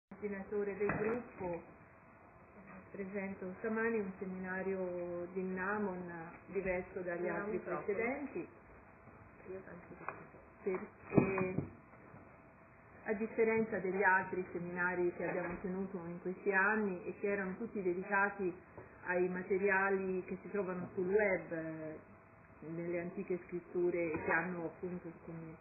coordinatore del gruppo, presento stamani un seminario di Nnamon diverso dagli altri precedenti, perché a differenza degli altri seminari che abbiamo tenuto in questi anni e che erano tutti dedicati ai materiali che si trovano sul web, nelle antiche scritture, che hanno appunto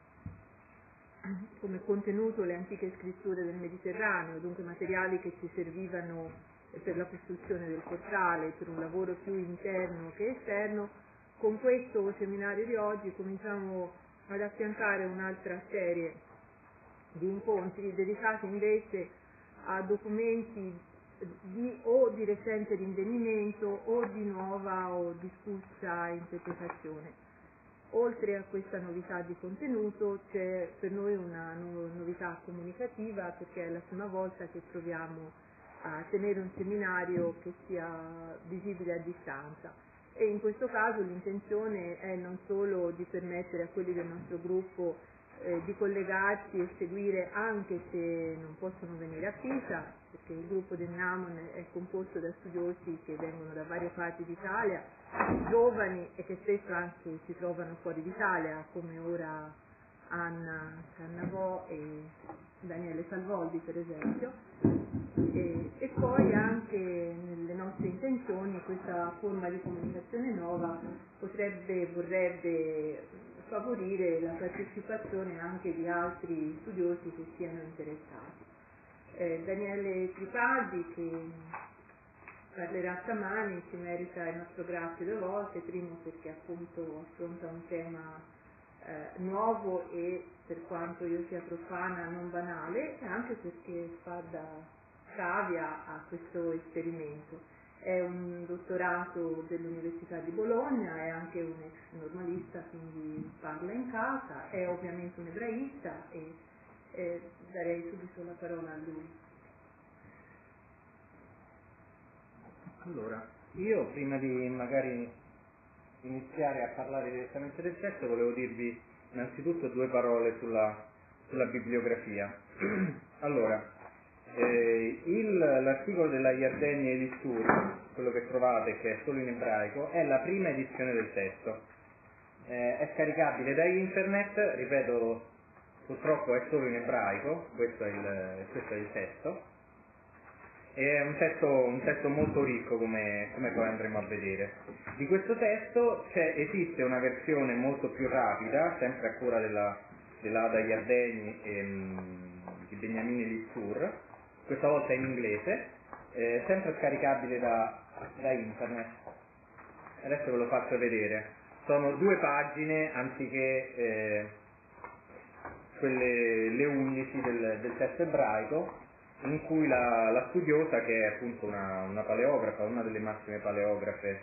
come contenuto le antiche scritture del Mediterraneo, dunque materiali che ci servivano per la costruzione del portale, per un lavoro più interno che esterno. Con questo seminario di oggi cominciamo ad affiancare un'altra serie di incontri dedicati invece a documenti di recente rinvenimento o di nuova o discussa interpretazione. Oltre a questa novità di contenuto c'è per noi una novità comunicativa, perché è la prima volta che proviamo a tenere un seminario che sia visibile a distanza, e in questo caso l'intenzione è non solo di permettere a quelli del nostro gruppo di collegarsi e seguire anche se non possono venire a Pisa, perché il gruppo del Nnamon è composto da studiosi che vengono da varie parti d'Italia, giovani e che spesso anche si trovano fuori d'Italia, come ora Anna Cannavò e Daniele Salvoldi per esempio, e poi anche nelle nostre intenzioni questa forma di comunicazione nuova vorrebbe favorire la partecipazione anche di altri studiosi che siano interessati. Daniele Tripaldi, che parlerà stamani, ci merita il nostro grazie due volte, primo perché appunto affronta un tema nuovo e, per quanto io sia profana, non banale, e anche perché fa da cavia a questo esperimento. È un dottorato dell'Università di Bologna, è anche un ex normalista, quindi parla in casa, è ovviamente un ebraista e darei subito la parola a lui. Allora, io prima di magari iniziare a parlare direttamente del testo volevo dirvi innanzitutto due parole sulla bibliografia. Allora, l'articolo della Yardeni e Listur, quello che trovate, che è solo in ebraico, è la prima edizione del testo. È scaricabile da internet, ripeto, purtroppo è solo in ebraico, questo è il testo. È un testo molto ricco, come poi andremo a vedere. Di questo testo esiste una versione molto più rapida, sempre a cura dell'Ada Yardeni e di Beniamini Listur, questa volta in inglese, sempre scaricabile da internet. Adesso ve lo faccio vedere. Sono 2 pagine anziché le 11 del testo ebraico, in cui la studiosa, che è appunto una paleografa, una delle massime paleografe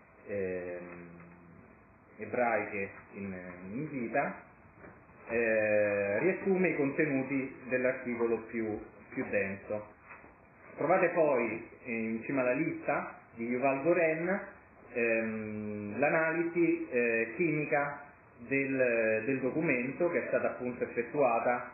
ebraiche in vita, riassume i contenuti dell'articolo più denso. Trovate poi in cima alla lista di Yuval Goren l'analisi chimica del documento, che è stata appunto effettuata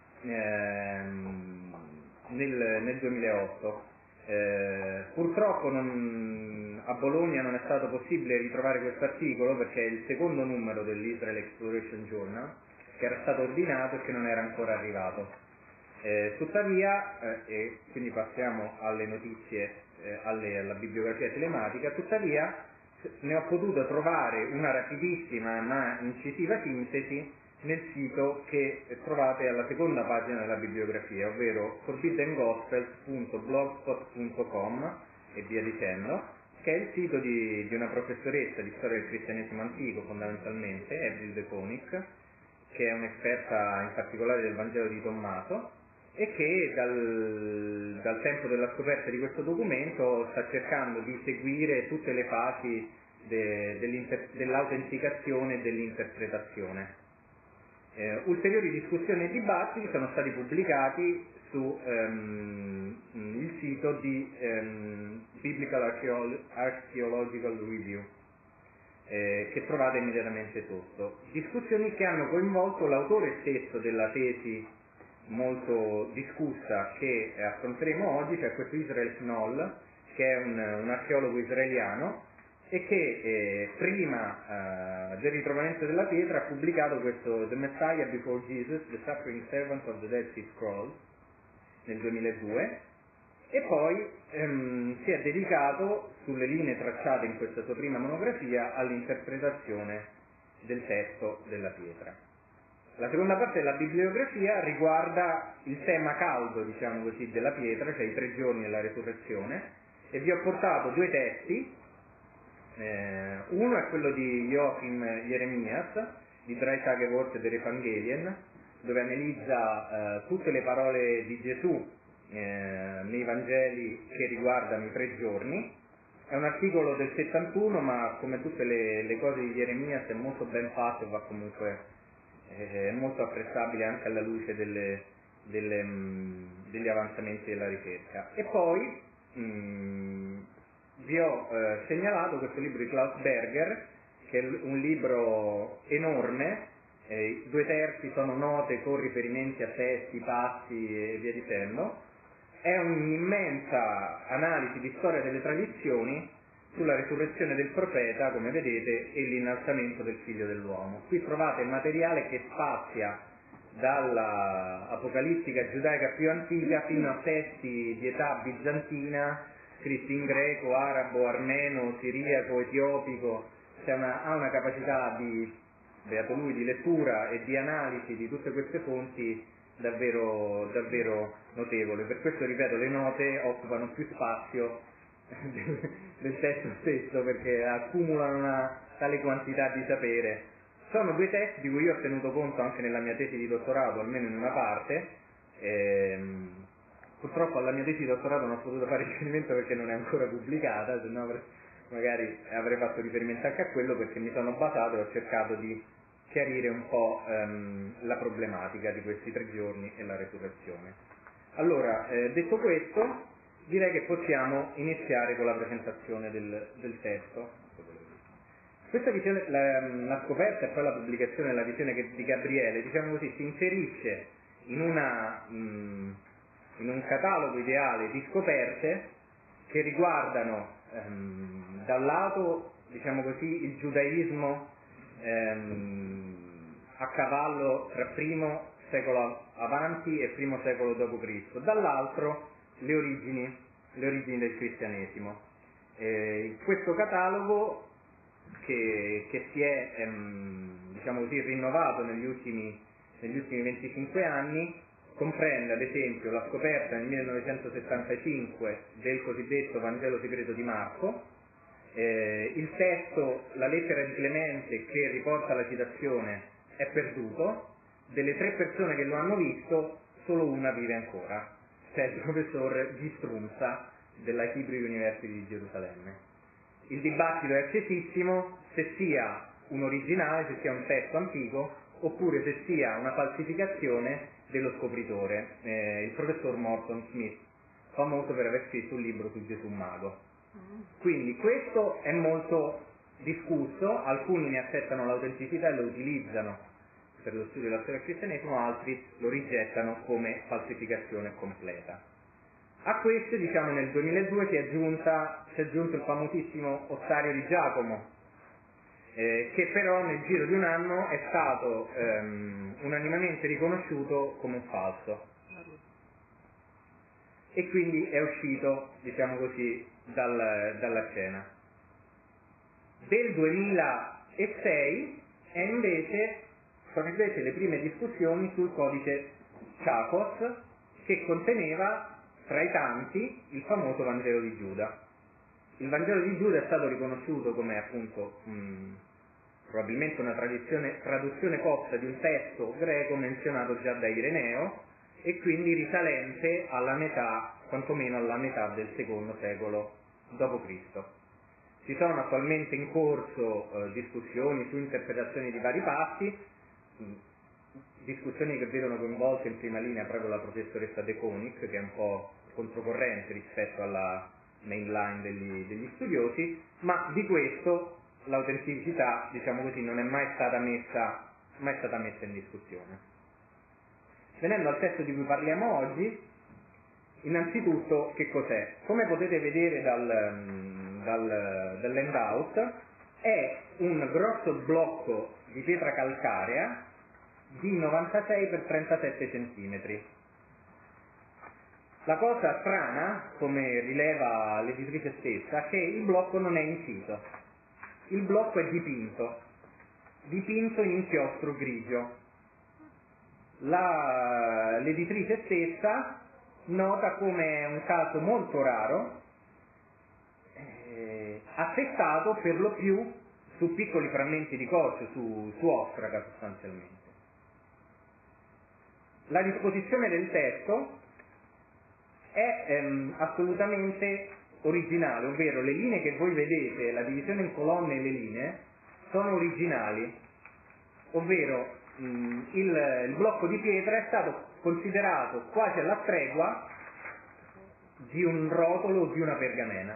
nel 2008. Purtroppo a Bologna non è stato possibile ritrovare questo articolo, perché è il secondo numero dell'Israel Exploration Journal, che era stato ordinato e che non era ancora arrivato. Tuttavia, e quindi passiamo alle notizie, alla bibliografia telematica, tuttavia ne ho potuto trovare una rapidissima ma incisiva sintesi nel sito che trovate alla seconda pagina della bibliografia, ovvero forbiddengospels.blogspot.com e via dicendo, che è il sito di una professoressa di storia del cristianesimo antico, fondamentalmente, Avril de Konik, che è un'esperta in particolare del Vangelo di Tommaso, e che dal tempo della scoperta di questo documento sta cercando di seguire tutte le fasi dell'autenticazione e dell'interpretazione. Ulteriori discussioni e dibattiti sono stati pubblicati su il sito di Biblical Archaeological Review, che trovate immediatamente sotto. Discussioni che hanno coinvolto l'autore stesso della tesi molto discussa che affronteremo oggi, c'è questo Israel Knoll, che è un archeologo israeliano e che prima del ritrovamento della pietra ha pubblicato questo The Messiah Before Jesus, The Suffering Servant of the Dead Sea Scrolls nel 2002, e poi si è dedicato, sulle linee tracciate in questa sua prima monografia, all'interpretazione del testo della pietra. La seconda parte della bibliografia riguarda il tema caldo, diciamo così, della pietra, cioè i 3 giorni della resurrezione, e vi ho portato 2 testi. Uno è quello di Joachim Jeremias, di Drei Tage Worte der Evangelien, dove analizza tutte le parole di Gesù nei Vangeli che riguardano i 3 giorni. È un articolo del 71, ma come tutte le cose di Jeremias è molto ben fatto e va comunque è molto apprezzabile anche alla luce degli avanzamenti della ricerca. E poi vi ho segnalato questo libro di Klaus Berger, che è un libro enorme, 2/3 sono note con riferimenti a testi, passi e via dicendo. È un'immensa analisi di storia delle tradizioni sulla resurrezione del profeta, come vedete, e l'innalzamento del figlio dell'uomo. Qui trovate materiale che spazia dalla apocalittica giudaica più antica fino a testi di età bizantina, scritti in greco, arabo, armeno, siriaco, etiopico. Ha una capacità beato lui, di lettura e di analisi di tutte queste fonti davvero notevole. Per questo, ripeto, le note occupano più spazio del testo stesso, perché accumulano una tale quantità di sapere. Sono 2 testi di cui io ho tenuto conto anche nella mia tesi di dottorato, almeno in una parte. Purtroppo alla mia tesi di dottorato non ho potuto fare riferimento perché non è ancora pubblicata, se no magari avrei fatto riferimento anche a quello, perché mi sono basato e ho cercato di chiarire un po' la problematica di questi 3 giorni e la resurrezione. Allora, detto questo, direi che possiamo iniziare con la presentazione del testo. Questa visione, la scoperta e poi la pubblicazione della visione di Gabriele, diciamo così, si inserisce in un catalogo ideale di scoperte che riguardano da un lato, diciamo così, il giudaismo a cavallo tra primo secolo avanti e primo secolo d.C., dall'altro le origini del cristianesimo. Questo catalogo che si è diciamo così rinnovato negli ultimi 25 anni comprende ad esempio la scoperta nel 1975 del cosiddetto Vangelo segreto di Marco, il testo, la lettera di Clemente che riporta la citazione è perduto, delle 3 persone che lo hanno visto solo una vive ancora, cioè il professor Gistrunza della Hebrew University di Gerusalemme. Il dibattito è accesissimo se sia un originale, se sia un testo antico, oppure se sia una falsificazione dello scopritore, il professor Morton Smith, famoso per aver scritto un libro su Gesù Mago. Quindi questo è molto discusso, alcuni ne accettano l'autenticità e lo utilizzano per lo studio della storia del cristianesimo, altri lo rigettano come falsificazione completa. A questo, diciamo, nel 2002 si è aggiunto il famosissimo Ossario di Giacomo, che però nel giro di un anno è stato unanimemente riconosciuto come un falso e quindi è uscito, diciamo così, dalla scena. Del 2006 sono invece le prime discussioni sul codice Chakos, che conteneva tra i tanti il famoso Vangelo di Giuda. Il Vangelo di Giuda è stato riconosciuto come appunto probabilmente una traduzione copta di un testo greco menzionato già da Ireneo e quindi risalente alla metà, quantomeno alla metà del secondo secolo d.C. Ci sono attualmente in corso discussioni su interpretazioni di vari passi, discussioni che vedono coinvolta in prima linea proprio la professoressa De Koning, che è un po' controcorrente rispetto alla mainline degli studiosi, ma di questo l'autenticità, diciamo così, non è mai stata messa in discussione. Venendo al testo di cui parliamo oggi, innanzitutto che cos'è? Come potete vedere dall'handout, è un grosso blocco di pietra calcarea di 96 x 37 cm. La cosa strana, come rileva l'editrice stessa, è che il blocco non è inciso. Il blocco è dipinto in inchiostro grigio. L'editrice stessa nota come un caso molto raro, attestato per lo più su piccoli frammenti di coccio, su ostraca sostanzialmente. La disposizione del testo è assolutamente originale, ovvero le linee che voi vedete, la divisione in colonne e le linee, sono originali, ovvero il blocco di pietra è stato considerato quasi alla tregua di un rotolo o di una pergamena.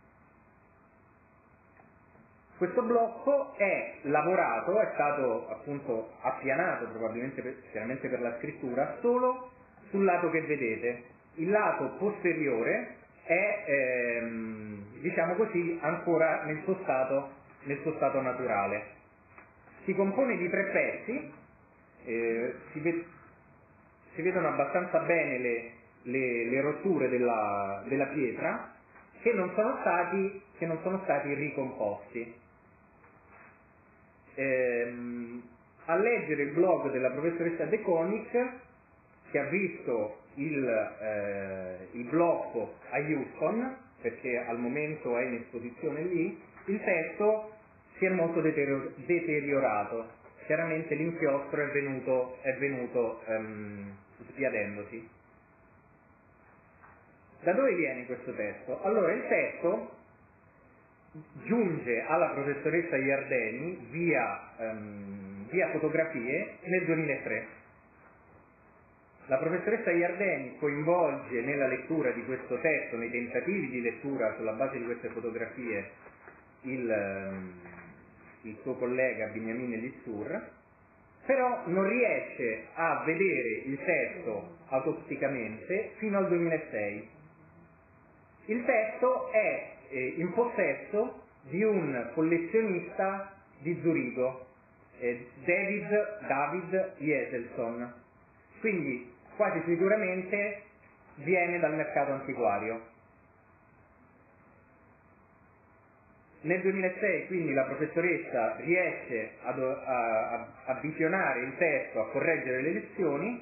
Questo blocco è lavorato, è stato appunto appianato, probabilmente chiaramente per la scrittura, solo sul lato che vedete. Il lato posteriore è, diciamo così, ancora nel suo stato naturale. Si compone di 3 pezzi, si vedono abbastanza bene le rotture della pietra che non sono stati ricomposti. A leggere il blog della professoressa De Koning, che ha visto il blocco a Houston, perché al momento è in esposizione lì, il testo si è molto deteriorato. Chiaramente l'inchiostro è venuto sbiadendosi. Da dove viene questo testo? Allora, il testo giunge alla professoressa Iardeni via fotografie nel 2003. La professoressa Iardeni coinvolge nella lettura di questo testo, nei tentativi di lettura sulla base di queste fotografie, il suo collega Beniamine Lissur, però non riesce a vedere il testo autopsicamente fino al 2006. Il testo è in possesso di un collezionista di Zurigo, David Jeselson, quindi quasi sicuramente viene dal mercato antiquario. Nel 2006 quindi la professoressa riesce a visionare il testo, a correggere le lezioni.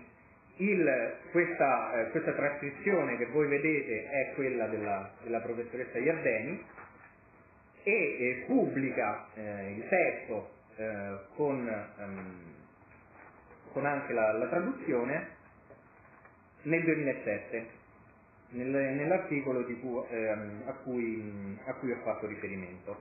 Questa trascrizione che voi vedete è quella della professoressa Iardeni e pubblica il testo con anche la traduzione nel 2007 nell'articolo a cui ho fatto riferimento.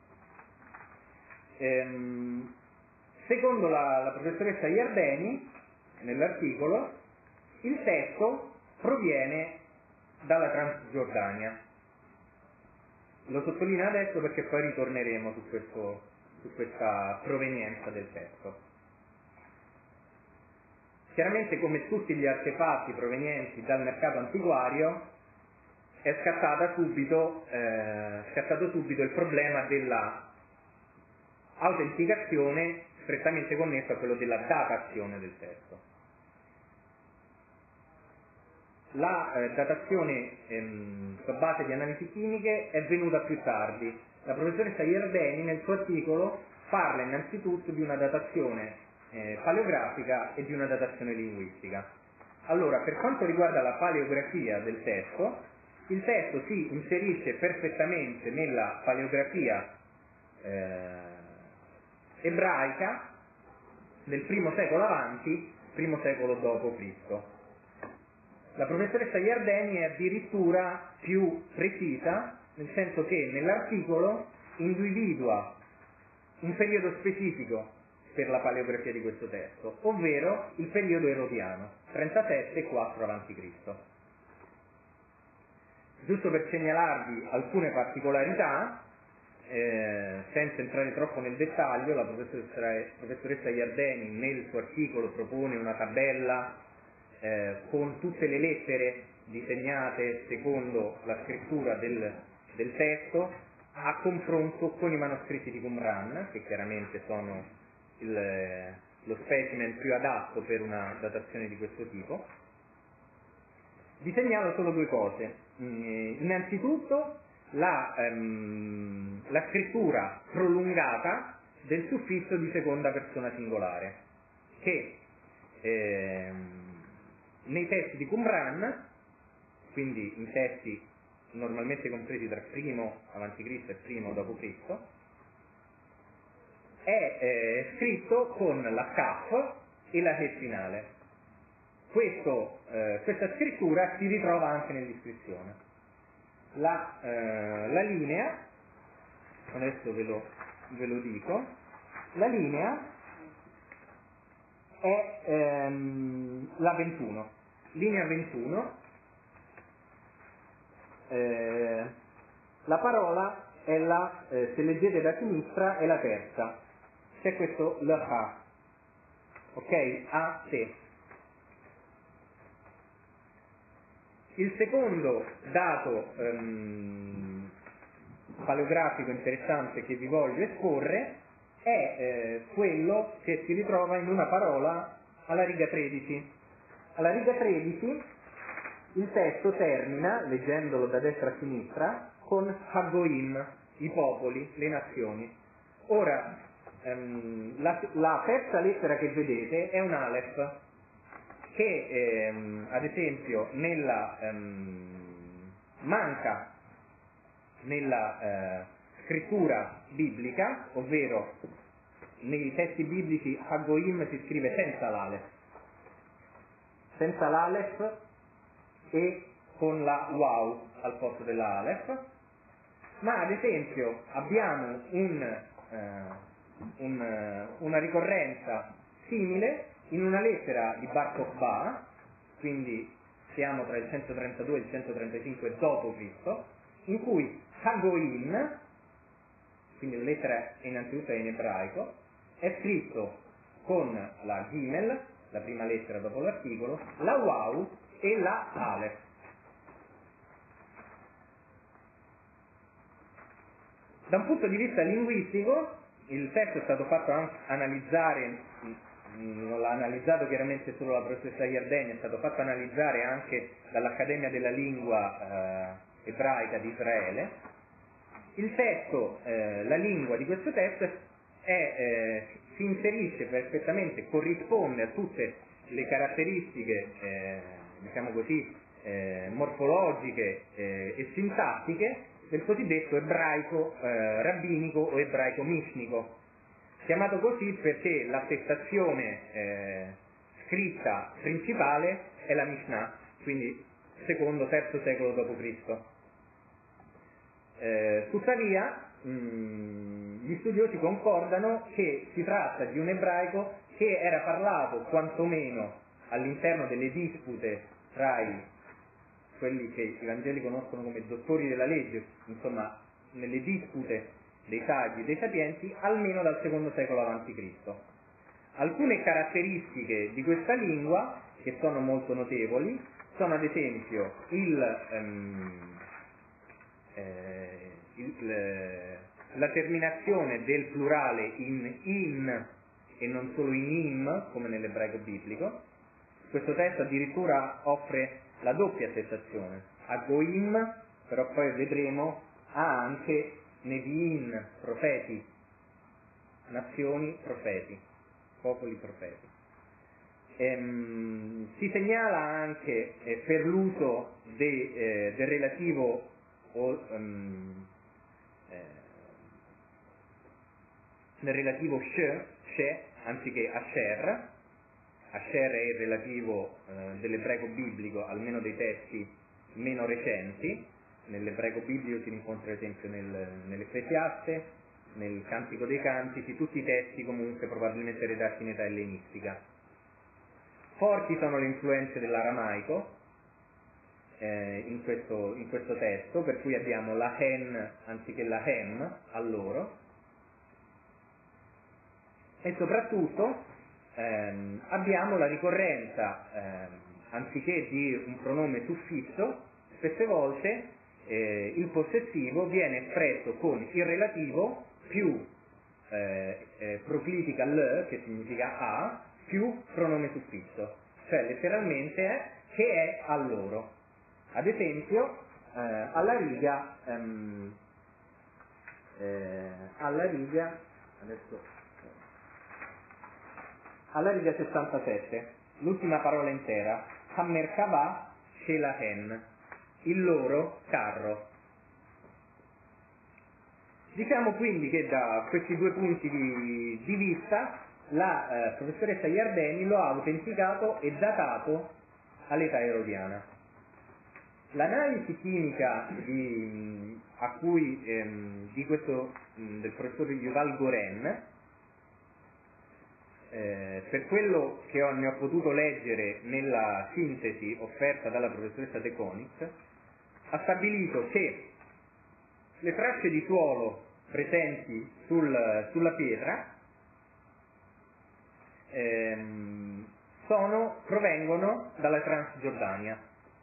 Secondo la professoressa Iardeni, nell'articolo, il testo proviene dalla Transgiordania. Lo sottolineo adesso perché poi ritorneremo su questa provenienza del testo. Chiaramente, come tutti gli artefatti provenienti dal mercato antiquario, è scattato subito il problema della autenticazione, strettamente connesso a quello della datazione del testo. La datazione su base di analisi chimiche è venuta più tardi. La professoressa Iardeni nel suo articolo parla innanzitutto di una datazione paleografica e di una datazione linguistica. Allora, per quanto riguarda la paleografia del testo, il testo si inserisce perfettamente nella paleografia ebraica del I secolo avanti, I secolo dopo Cristo. La professoressa Iardeni è addirittura più precisa, nel senso che nell'articolo individua un periodo specifico per la paleografia di questo testo, ovvero il periodo erodiano, 37 e 4 a.C. Giusto per segnalarvi alcune particolarità, senza entrare troppo nel dettaglio, la professoressa Iardeni nel suo articolo propone una tabella con tutte le lettere disegnate secondo la scrittura del testo, a confronto con i manoscritti di Qumran, che chiaramente sono lo specimen più adatto per una datazione di questo tipo. Vi segnalo solo due cose. Innanzitutto la scrittura prolungata del suffisso di seconda persona singolare, che nei testi di Qumran, quindi in testi normalmente compresi tra primo avanti Cristo e primo dopo Cristo, è scritto con la Kaf e la He finale. Questa scrittura si ritrova anche nell'iscrizione. La linea, adesso ve lo dico, la linea è la 21, linea 21. La parola è se leggete da sinistra, è la terza. C'è questo l'ha, ok? A, te. Il secondo dato paleografico interessante che vi voglio esporre è quello che si ritrova in una parola alla riga 13. Alla riga 13 il testo termina, leggendolo da destra a sinistra, con Hagoim, i popoli, le nazioni. Ora, la terza lettera che vedete è un Aleph, che ad esempio manca nella scrittura biblica, ovvero nei testi biblici Hagoim si scrive senza l'Aleph e con la Waw al posto della Aleph, ma ad esempio abbiamo una ricorrenza simile in una lettera di Bar Kokhba, quindi siamo tra il 132 e il 135 d.C., in cui Hagoim, quindi la lettera innanzitutto è in ebraico, è scritto con la Gimel, la prima lettera dopo l'articolo, la Waw e la Aleph. Da un punto di vista linguistico, il testo è stato fatto analizzare, non l'ha analizzato chiaramente solo la professoressa Yardeni, è stato fatto analizzare anche dall'Accademia della Lingua Ebraica di Israele. Il testo, la lingua di questo testo si inserisce perfettamente, corrisponde a tutte le caratteristiche, diciamo così, morfologiche e sintattiche del cosiddetto ebraico rabbinico o ebraico mishnico, chiamato così perché l'attestazione scritta principale è la Mishnah, quindi secondo-terzo secolo d.C. Tuttavia gli studiosi concordano che si tratta di un ebraico che era parlato quantomeno all'interno delle dispute tra quelli che i Vangeli conoscono come dottori della legge, insomma nelle dispute dei saggi e dei sapienti, almeno dal secondo secolo a.C. Alcune caratteristiche di questa lingua, che sono molto notevoli, sono ad esempio la terminazione del plurale in e non solo in im, come nell'ebraico biblico. Questo testo addirittura offre la doppia attestazione. A Goim, però poi vedremo, ha anche Nevi'im, profeti, nazioni, profeti, popoli, profeti. Si segnala anche per l'uso del relativo nel relativo she anziché asher. Asher è il relativo dell'ebraico biblico, almeno dei testi meno recenti. Nell'ebraico biblico si rincontra ad esempio nell'Ecclesiaste, nel Cantico dei Cantici, tutti i testi comunque probabilmente redatti in età ellenistica. Forti sono le influenze dell'aramaico in questo testo, per cui abbiamo la hen anziché la hem a loro, e soprattutto abbiamo la ricorrenza anziché di un pronome suffisso, spesse volte il possessivo viene espresso con il relativo più proclitica l, che significa a, più pronome suffisso, cioè letteralmente è che è a loro. Ad esempio, alla riga alla riga 67, l'ultima parola intera, Hammerkava Shelahen, il loro carro. Diciamo quindi che da questi due punti di vista la professoressa Iardeni lo ha autenticato e datato all'età erodiana. L'analisi chimica del professor Yuval Goren, per quello che ne ho potuto leggere nella sintesi offerta dalla professoressa De Koninck, ha stabilito che le tracce di suolo presenti sulla pietra provengono dalla Transgiordania.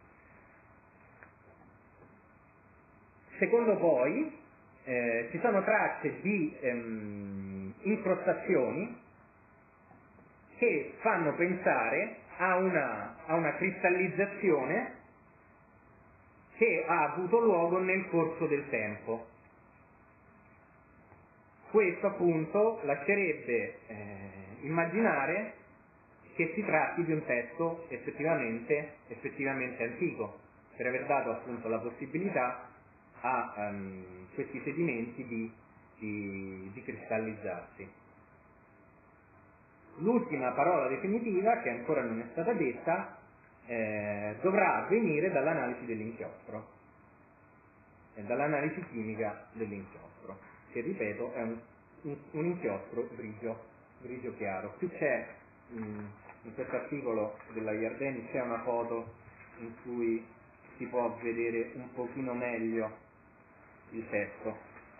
Secondo poi ci sono tracce di incrostazioni che fanno pensare a una cristallizzazione che ha avuto luogo nel corso del tempo. Questo appunto lascerebbe immaginare che si tratti di un testo effettivamente antico, per aver dato appunto la possibilità a questi sedimenti di cristallizzarsi. L'ultima parola definitiva, che ancora non è stata detta, dovrà venire dall'analisi dell'inchiostro, dall'analisi chimica dell'inchiostro, che ripeto è un inchiostro grigio chiaro. Qui c'è in questo articolo della Iardeni c'è una foto in cui si può vedere un pochino meglio il testo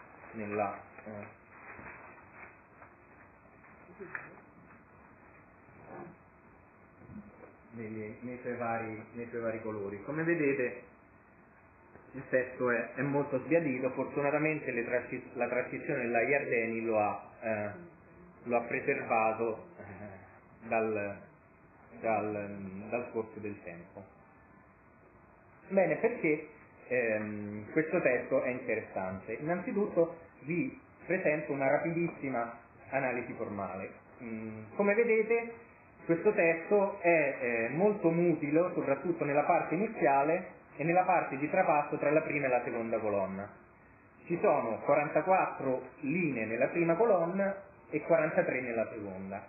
nei suoi vari colori. Come vedete il testo è molto sbiadito. Fortunatamente la trascrizione della Iardeni lo ha preservato dal corso del tempo. Bene, perché questo testo è interessante? Innanzitutto vi presento una rapidissima analisi formale. Come vedete questo testo è molto mutilo, soprattutto nella parte iniziale e nella parte di trapasso tra la prima e la seconda colonna. Ci sono 44 linee nella prima colonna e 43 nella seconda.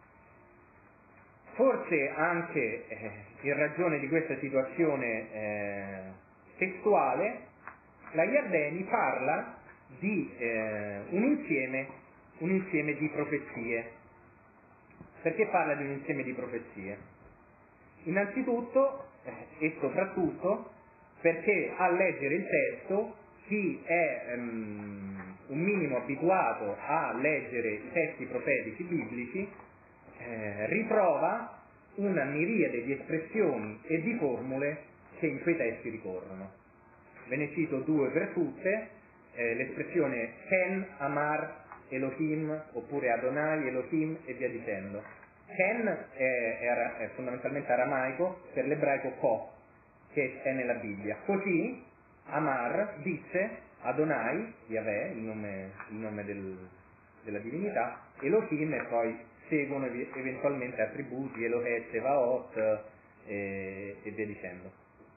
Forse anche in ragione di questa situazione testuale, la Iardeni parla di un insieme di profezie. Perché parla di un insieme di profezie? Innanzitutto e soprattutto perché a leggere il testo chi è un minimo abituato a leggere i testi profetici biblici ritrova una miriade di espressioni e di formule che in quei testi ricorrono. Ve ne cito due per tutte, l'espressione Ken, Amar, Elohim, oppure Adonai, Elohim e via dicendo. Ken è fondamentalmente aramaico per l'ebraico Ko, che è nella Bibbia. Così Amar dice Adonai, Yahweh, il nome della divinità, Elohim, e poi seguono eventualmente attributi, Elohe, Tsevaot e via dicendo.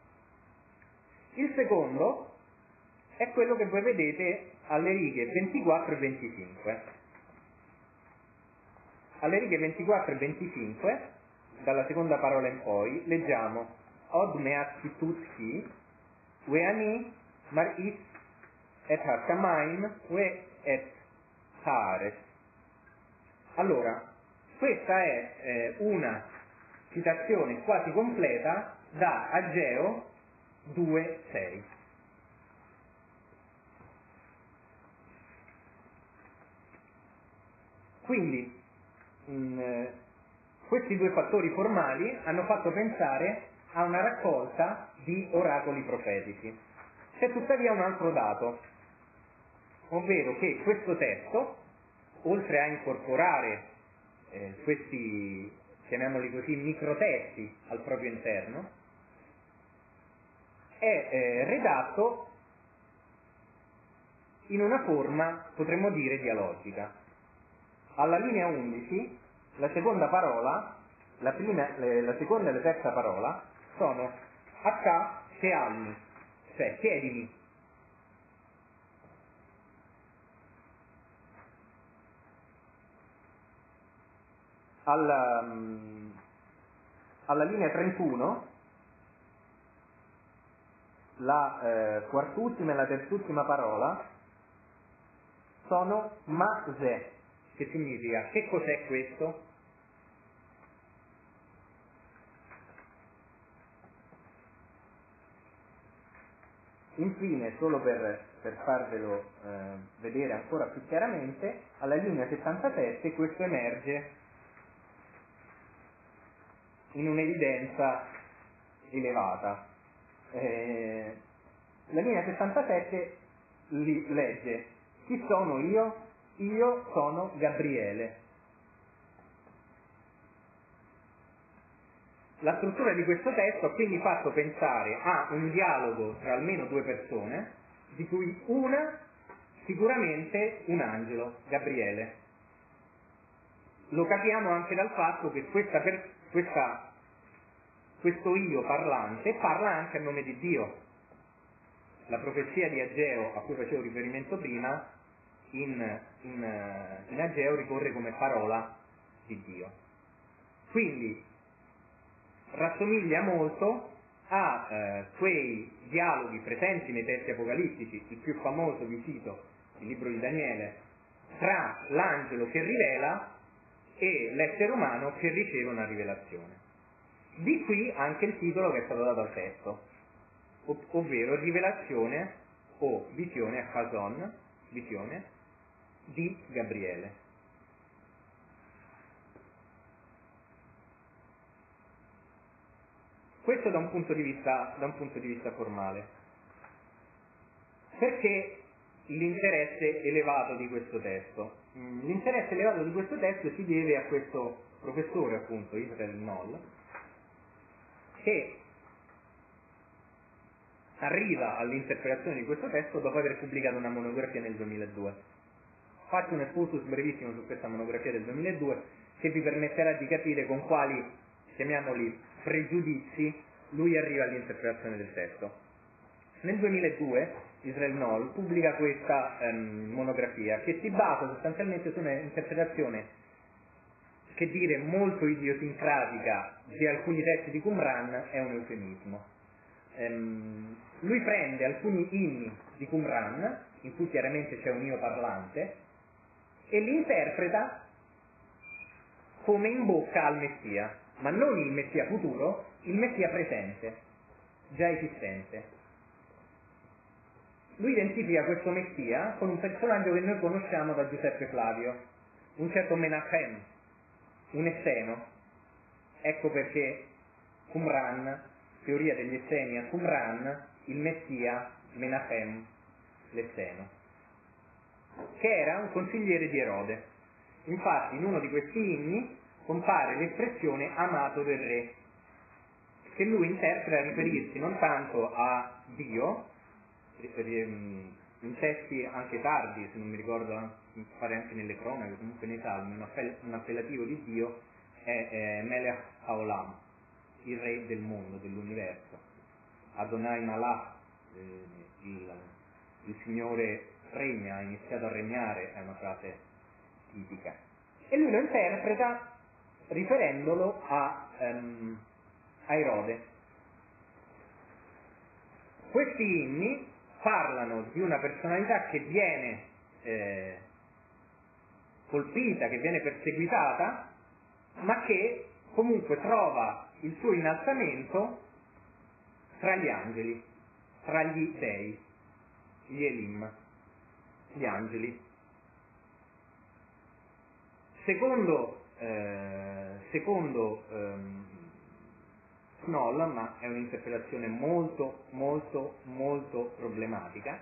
Il secondo è quello che voi vedete alle righe 24 e 25. Alle righe 24 e 25, dalla seconda parola in poi, leggiamo Od meat kitutki, Weani maris et ha-shamaim we et haaretz. Allora, questa è una citazione quasi completa da Ageo 2,6. Quindi Questi due fattori formali hanno fatto pensare a una raccolta di oracoli profetici. C'è tuttavia un altro dato, ovvero che questo testo, oltre a incorporare questi, chiamiamoli così, microtesti al proprio interno, è redatto in una forma, potremmo dire, dialogica. Alla linea 11, la seconda parola, la seconda e la terza parola sono Akka Shealmi, cioè chiedimi. Alla linea 31 la quartultima e la terzultima parola sono Ma'ze, che significa che cos'è questo? Infine, solo per farvelo vedere ancora più chiaramente, alla linea 77 questo emerge in un'evidenza elevata. La linea 77 legge: chi sono io? Io sono Gabriele. La struttura di questo testo ha quindi fatto pensare a un dialogo tra almeno due persone, di cui una sicuramente un angelo, Gabriele. Lo capiamo anche dal fatto che questo io parlante parla anche a nome di Dio. La profezia di Ageo, a cui facevo riferimento prima, in Ageo ricorre come parola di Dio. Quindi rassomiglia molto a quei dialoghi presenti nei testi apocalittici, il più famoso vi cito, il libro di Daniele, tra l'angelo che rivela e l'essere umano che riceve una rivelazione. Di qui anche il titolo che è stato dato al testo, ovvero rivelazione o visione, Chazon, visione di Gabriele. Questo da un punto di vista formale. Perché l'interesse elevato di questo testo? L'interesse elevato di questo testo si deve a questo professore, appunto, Israel Noll, che arriva all'interpretazione di questo testo dopo aver pubblicato una monografia nel 2002. Faccio un excursus brevissimo su questa monografia del 2002 che vi permetterà di capire con quali, chiamiamoli, pregiudizi lui arriva all'interpretazione del testo. Nel 2002 Israel Noll pubblica questa monografia che si basa sostanzialmente su un'interpretazione, che dire, molto idiosincratica di alcuni testi di Qumran è un eufemismo. Lui prende alcuni inni di Qumran, in cui chiaramente c'è un io parlante, e li interpreta come in bocca al Messia, ma non il Messia futuro, il Messia presente, già esistente. Lui identifica questo Messia con un personaggio che noi conosciamo da Giuseppe Flavio, un certo Menachem, un esseno. Ecco perché Qumran, teoria degli esseni a Qumran, il Messia Menachem, l'esseno, che era un consigliere di Erode. Infatti in uno di questi inni compare l'espressione amato del re, che lui interpreta a riferirsi non tanto a Dio, in testi anche tardi, se non mi ricordo, mi pare anche nelle cronache, comunque nei salmi, un appellativo di Dio è Melech Haolam, il re del mondo, dell'universo. Adonai Malach, il Signore regna, ha iniziato a regnare, è una frase tipica. E lui lo interpreta riferendolo a Erode. Questi inni parlano di una personalità che viene colpita, che viene perseguitata, ma che comunque trova il suo innalzamento tra gli angeli, tra gli dei, gli Elim, gli angeli. Secondo secondo Knoll, ma è un'interpretazione molto molto molto problematica,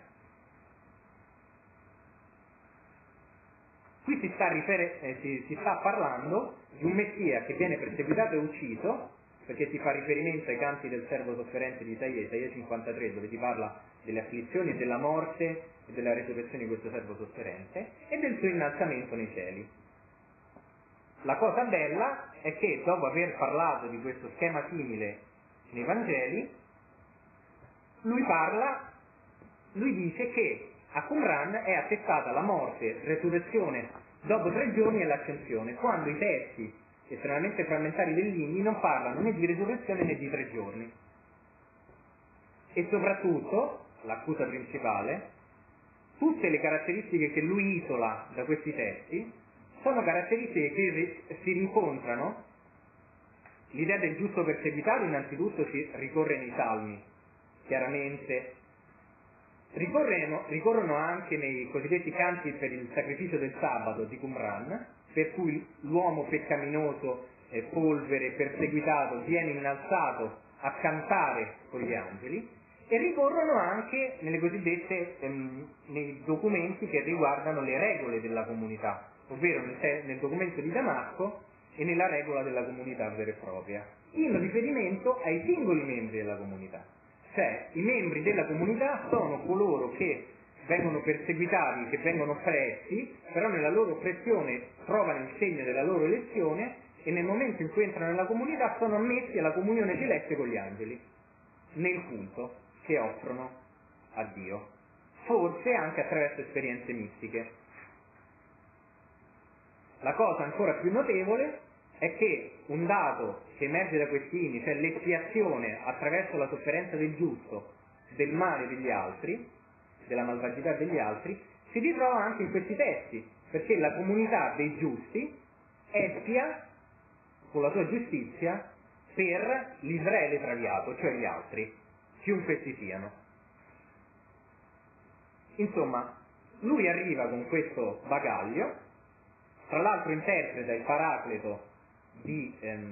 qui si sta parlando di un messia che viene perseguitato e ucciso, perché si fa riferimento ai canti del servo sofferente di Isaia 53, dove si parla delle afflizioni e della morte e della resurrezione di questo servo sofferente e del suo innalzamento nei cieli. La cosa bella è che dopo aver parlato di questo schema simile nei Vangeli, lui dice che a Qumran è attestata la morte, resurrezione dopo 3 giorni e l'ascensione, quando i testi estremamente frammentari degli inni non parlano né di resurrezione né di 3 giorni. E soprattutto, l'accusa principale, tutte le caratteristiche che lui isola da questi testi sono caratteristiche che si rincontrano. L'idea del giusto perseguitato innanzitutto si ricorre nei Salmi, chiaramente. Ricorrono anche nei cosiddetti canti per il sacrificio del sabato di Qumran, per cui l'uomo peccaminoso, polvere, perseguitato, viene innalzato a cantare con gli angeli, e ricorrono anche nelle cosiddette nei documenti che riguardano le regole della comunità, ovvero nel documento di Damasco e nella regola della comunità vera e propria, in riferimento ai singoli membri della comunità. Cioè, i membri della comunità sono coloro che vengono perseguitati, che vengono oppressi, però nella loro oppressione trovano il segno della loro elezione e nel momento in cui entrano nella comunità sono ammessi alla comunione celeste con gli angeli, nel culto che offrono a Dio, forse anche attraverso esperienze mistiche. La cosa ancora più notevole è che un dato che emerge da questi inni, cioè l'espiazione attraverso la sofferenza del giusto del male degli altri, della malvagità degli altri, si ritrova anche in questi testi, perché la comunità dei giusti espia con la sua giustizia per l'Israele traviato, cioè gli altri, chiunque essi siano. Insomma, lui arriva con questo bagaglio, tra l'altro interpreta il Paracleto di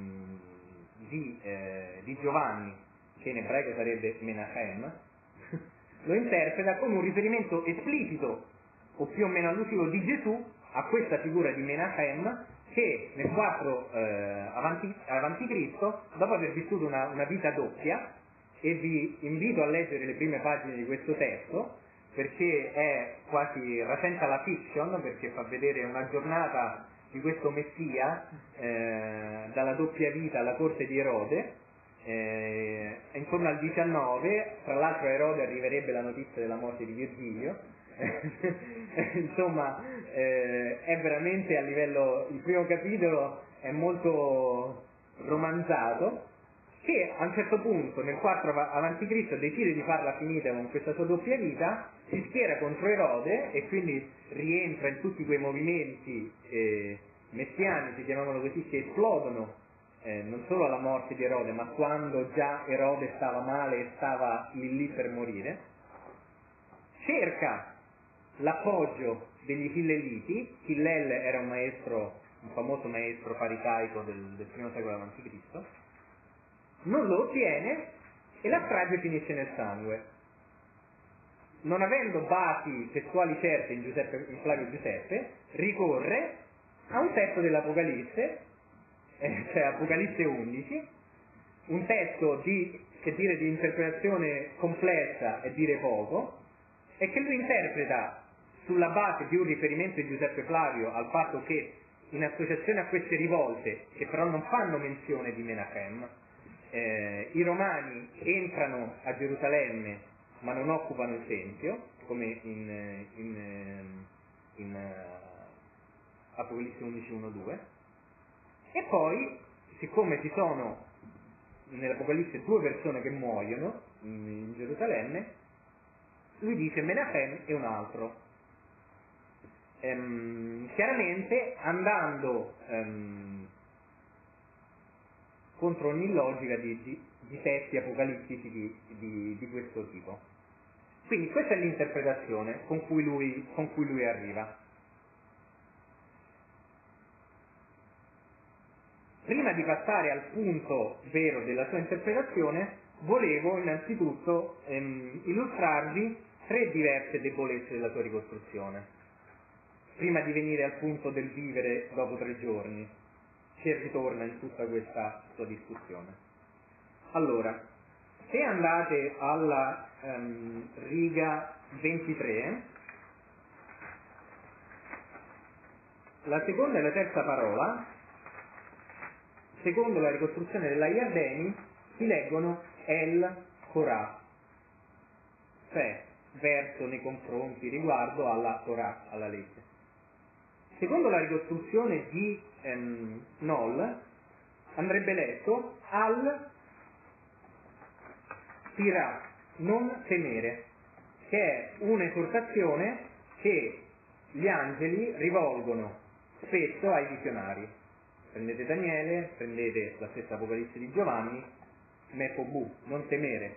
Giovanni, che in ebraico sarebbe Menachem, lo interpreta con un riferimento esplicito o più o meno allusivo di Gesù a questa figura di Menachem, che nel 4 avanti Cristo, dopo aver vissuto una vita doppia, e vi invito a leggere le prime pagine di questo testo, perché è quasi rasenta la fiction, perché fa vedere una giornata di questo Messia dalla doppia vita alla corte di Erode, intorno al 19, tra l'altro a Erode arriverebbe la notizia della morte di Virgilio. Insomma, è veramente a livello, il primo capitolo è molto romanzato, che a un certo punto nel 4 avanti Cristo decide di farla finita con questa sua doppia vita, si schiera contro Erode e quindi rientra in tutti quei movimenti messiani, si chiamavano così, che esplodono non solo alla morte di Erode, ma quando già Erode stava male e stava lì per morire. Cerca l'appoggio degli Hilleliti. Hillel era un famoso maestro farisaico del primo secolo a.C., non lo ottiene e la strage finisce nel sangue. Non avendo basi testuali certe in Flavio Giuseppe, ricorre a un testo dell'Apocalisse, cioè Apocalisse 11, un testo che dire di interpretazione complessa e dire poco, e che lui interpreta sulla base di un riferimento di Giuseppe Flavio al fatto che in associazione a queste rivolte, che però non fanno menzione di Menachem, i romani entrano a Gerusalemme ma non occupano il Tempio, come in Apocalisse 11, 1, 2, e poi, siccome ci sono nell'Apocalisse 2 persone che muoiono in Gerusalemme, lui dice Menachem e un altro, chiaramente andando contro ogni logica di testi apocalittici di questo tipo. Quindi questa è l'interpretazione con cui lui arriva. Prima prima di passare al punto vero della sua interpretazione, volevo innanzitutto illustrarvi 3 diverse debolezze della sua ricostruzione, prima di venire al punto del vivere dopo 3 giorni, che ritorna in tutta questa sua discussione. Allora, se andate alla riga 23, la seconda e la terza parola, secondo la ricostruzione della Iardeni, si leggono El Torah, cioè verso nei confronti riguardo alla Torah, alla legge. Secondo la ricostruzione di Noll andrebbe letto Al Tirah, non temere, che è un'esortazione che gli angeli rivolgono spesso ai visionari. Prendete Daniele, prendete la stessa Apocalisse di Giovanni, Mefobu, non temere.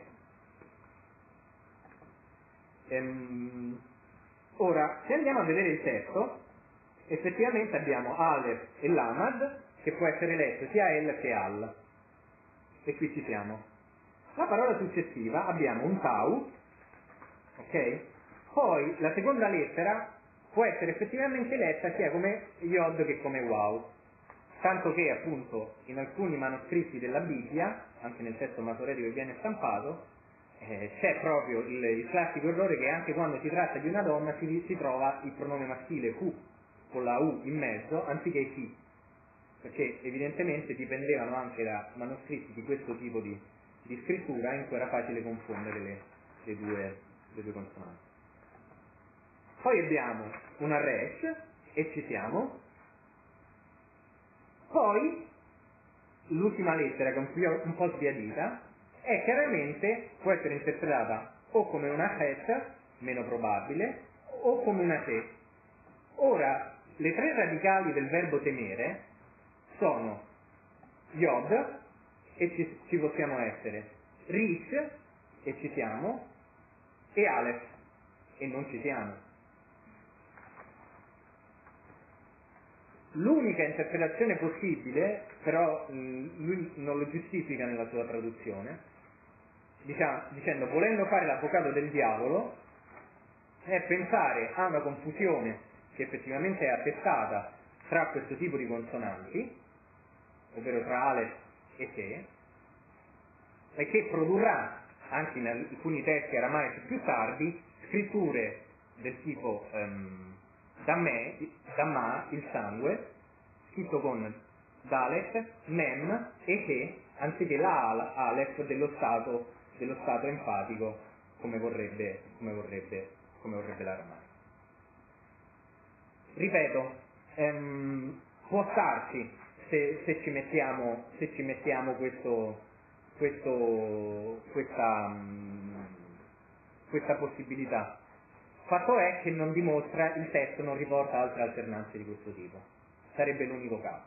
Ora, se andiamo a vedere il testo, effettivamente abbiamo Aleph e Lamad, che può essere letto sia El che Al. E qui ci siamo. La parola successiva abbiamo un Tau, ok? Poi la seconda lettera può essere effettivamente letta sia come Yod che come Wow. Tanto che appunto in alcuni manoscritti della Bibbia, anche nel testo masoretico che viene stampato, c'è proprio il classico errore che anche quando si tratta di una donna si trova il pronome maschile Hu, con la U in mezzo, anziché Chi, perché evidentemente dipendevano anche da manoscritti di questo tipo di scrittura in cui era facile confondere le due consonanti. Poi abbiamo una Resh, e ci siamo. Poi l'ultima lettera, che è un po' sbiadita, è chiaramente, può essere interpretata o come una Het, meno probabile, o come una Te. Ora, le 3 radicali del verbo temere sono Yod, e ci possiamo essere, Rish, e ci siamo, e Aleph, e non ci siamo. L'unica interpretazione possibile, però lui non lo giustifica nella sua traduzione, dicendo, volendo fare l'avvocato del diavolo, è pensare a una confusione che effettivamente è attestata tra questo tipo di consonanti, ovvero tra Aleph e Te, e che produrrà, anche in alcuni testi aramaici più tardi, scritture del tipo Damma, il sangue, scritto con Dalet, Mem e Te, anziché la Aleph dello stato enfatico, come vorrebbe l'aramaico. Ripeto, può starci se ci mettiamo questa possibilità. Fatto è che non dimostra, il testo non riporta altre alternanze di questo tipo. Sarebbe l'unico caso.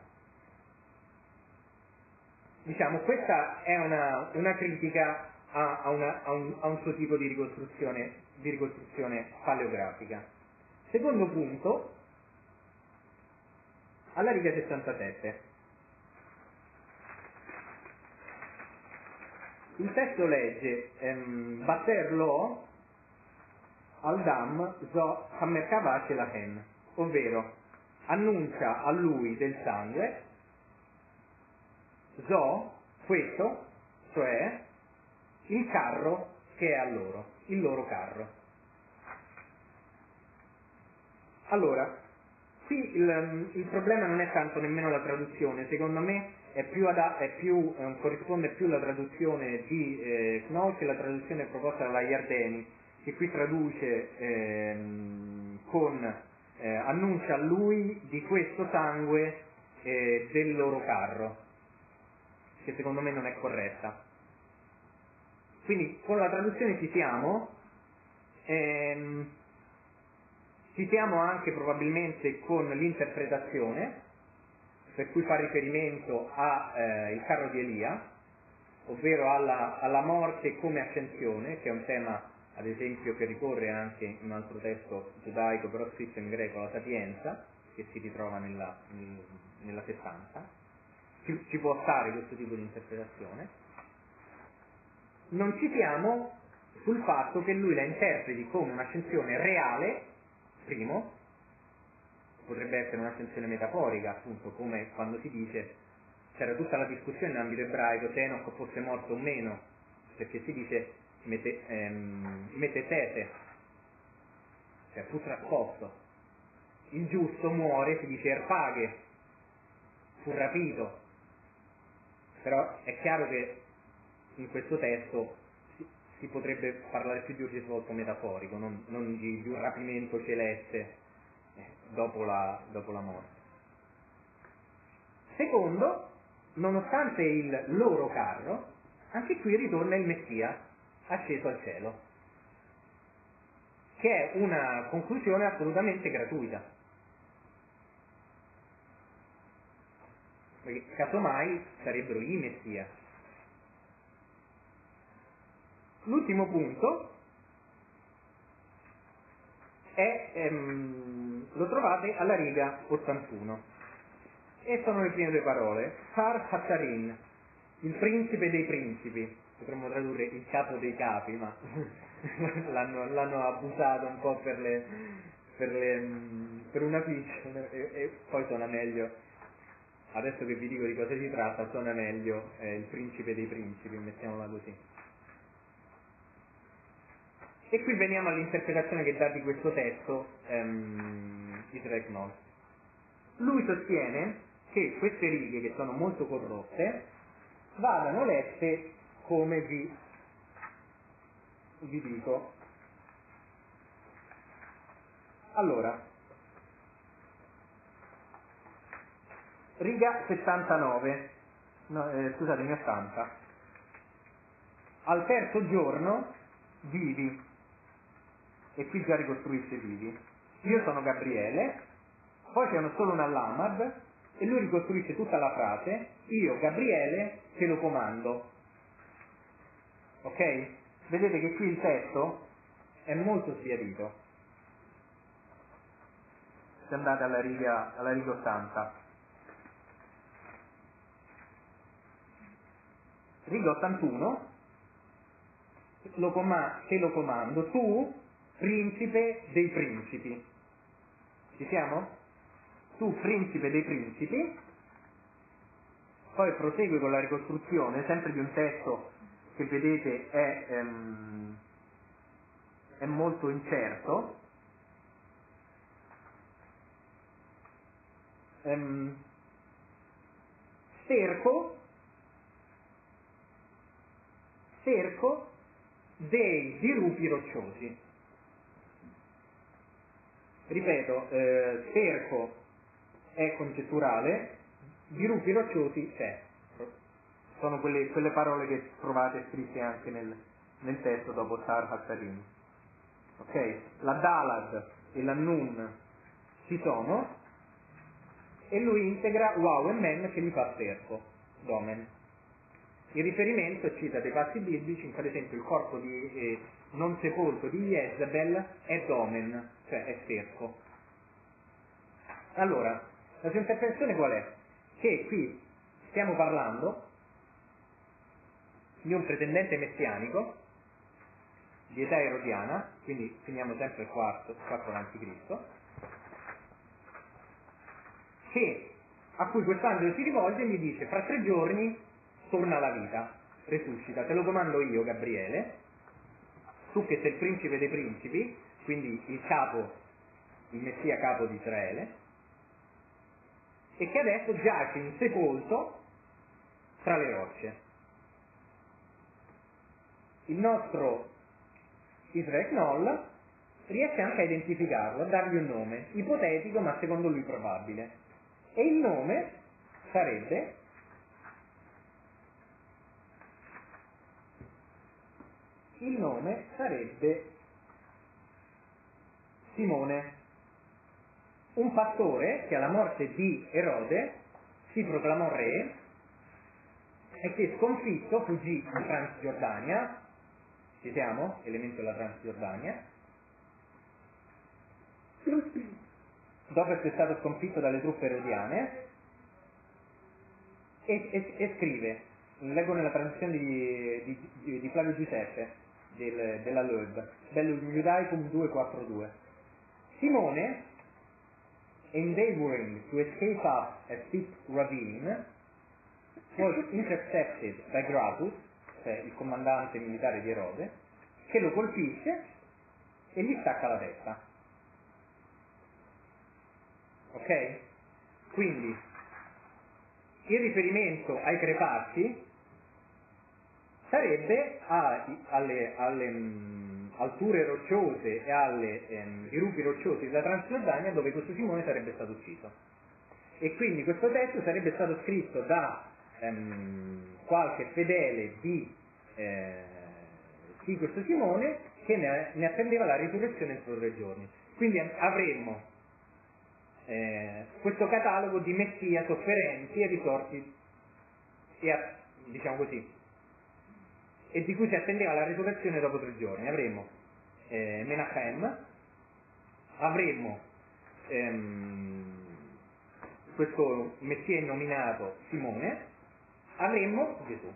Diciamo, questa è una critica a un suo tipo di ricostruzione paleografica. Secondo punto, alla riga 67. Il testo legge Batter lo al dam zo hammerkavace la hen, ovvero annuncia a lui del sangue, zo, questo, cioè il carro che è a loro, il loro carro. Allora, qui il problema non è tanto nemmeno la traduzione, secondo me corrisponde più alla traduzione di Knoll che la traduzione proposta dalla Iardeni, che qui traduce con annuncia a lui di questo sangue del loro carro, che secondo me non è corretta. Quindi con la traduzione ci siamo anche probabilmente con l'interpretazione, per cui fa riferimento al carro di Elia, ovvero alla morte come ascensione, che è un tema ad esempio che ricorre anche in un altro testo giudaico, però scritto in greco, la Sapienza, che si ritrova nella 70. ci può stare questo tipo di interpretazione. Non ci siamo sul fatto che lui la interpreti come un'ascensione reale, primo, potrebbe essere un'ascensione metaforica, appunto, come quando si dice, c'era tutta la discussione in ambito ebraico se Enoch fosse morto o meno, perché si dice metetete, cioè fu trasposto. Il giusto muore, si dice erpaghe, fu rapito. Però è chiaro che in questo testo si potrebbe parlare più di un risvolto metaforico, non di un rapimento celeste dopo la morte. Secondo, nonostante il loro carro, anche qui ritorna il Messia asceso al cielo, che è una conclusione assolutamente gratuita, perché casomai sarebbero i Messia. L'ultimo punto lo trovate alla riga 81 e sono le prime due parole: Har Hatarin, il principe dei principi. Potremmo tradurre il capo dei capi, ma l'hanno abusato un po' per una fiction, e poi suona meglio, adesso che vi dico di cosa si tratta, suona meglio il principe dei principi, mettiamola così. E qui veniamo all'interpretazione che dà di questo testo Israel Knoll. Lui sostiene che queste righe, che sono molto corrotte, vadano lette come vi dico. Allora, riga 79, scusatemi, 80. Al terzo giorno vivi, e qui già ricostruisce vivi. Io sono Gabriele, poi c'è solo una lamad, e lui ricostruisce tutta la frase: io Gabriele te lo comando. Ok? Vedete che qui il testo è molto sbiadito. Se andate alla riga 80. Riga 81, te lo comando, tu, principe dei principi. Ci siamo? Tu, principe dei principi. Poi prosegue con la ricostruzione, sempre di un testo che vedete è molto incerto. Cerco dei dirupi rocciosi. Ripeto, cerco è congetturale, dirupi rocciosi c'è. Sono quelle parole che trovate scritte anche nel testo dopo Sar Hattarim. Ok? La Dalad e la Nun ci sono, e lui integra wow e men che gli fa cerco, domen. Il riferimento cita dei passi biblici, per esempio il corpo non sepolto di Jezebel è domen, cioè è cerco. Allora, la sua interpretazione qual è? Che qui stiamo parlando di un pretendente messianico di età erodiana, quindi finiamo sempre il 4 a.C., a cui quest'angelo si rivolge e gli dice: fra 3 giorni torna alla vita, resuscita, te lo comando io Gabriele, tu che sei il principe dei principi, quindi il messia capo di Israele, e che adesso giace insepolto tra le rocce. Il nostro Israel Knoll riesce anche a identificarlo, a dargli un nome, ipotetico ma secondo lui probabile, e il nome sarebbe Simone, un pastore che alla morte di Erode si proclamò re e che sconfitto fuggì in Transgiordania. Ci siamo? Elemento della Transgiordania. Dopo essere stato sconfitto dalle truppe erodiane, e scrive, leggo nella traduzione di Flavio Giuseppe della Loeb, Bellum Judaicum 242. Simone, endeavoring to escape up a steep ravine, was intercepted by Gratus, cioè il comandante militare di Erode, che lo colpisce e gli stacca la testa. Ok? Quindi il riferimento ai crepacci sarebbe alle alture rocciose e alle dirupi rocciosi della Transgiordania, dove questo Simone sarebbe stato ucciso. E quindi questo testo sarebbe stato scritto da qualche fedele di questo Simone che ne attendeva la risurrezione entro 3 giorni. Quindi avremmo questo catalogo di messia sofferenti e risorti diciamo così, e di cui si attendeva la risurrezione dopo 3 giorni. Avremmo Menachem, avremmo questo messia innominato Simone, avremmo Gesù.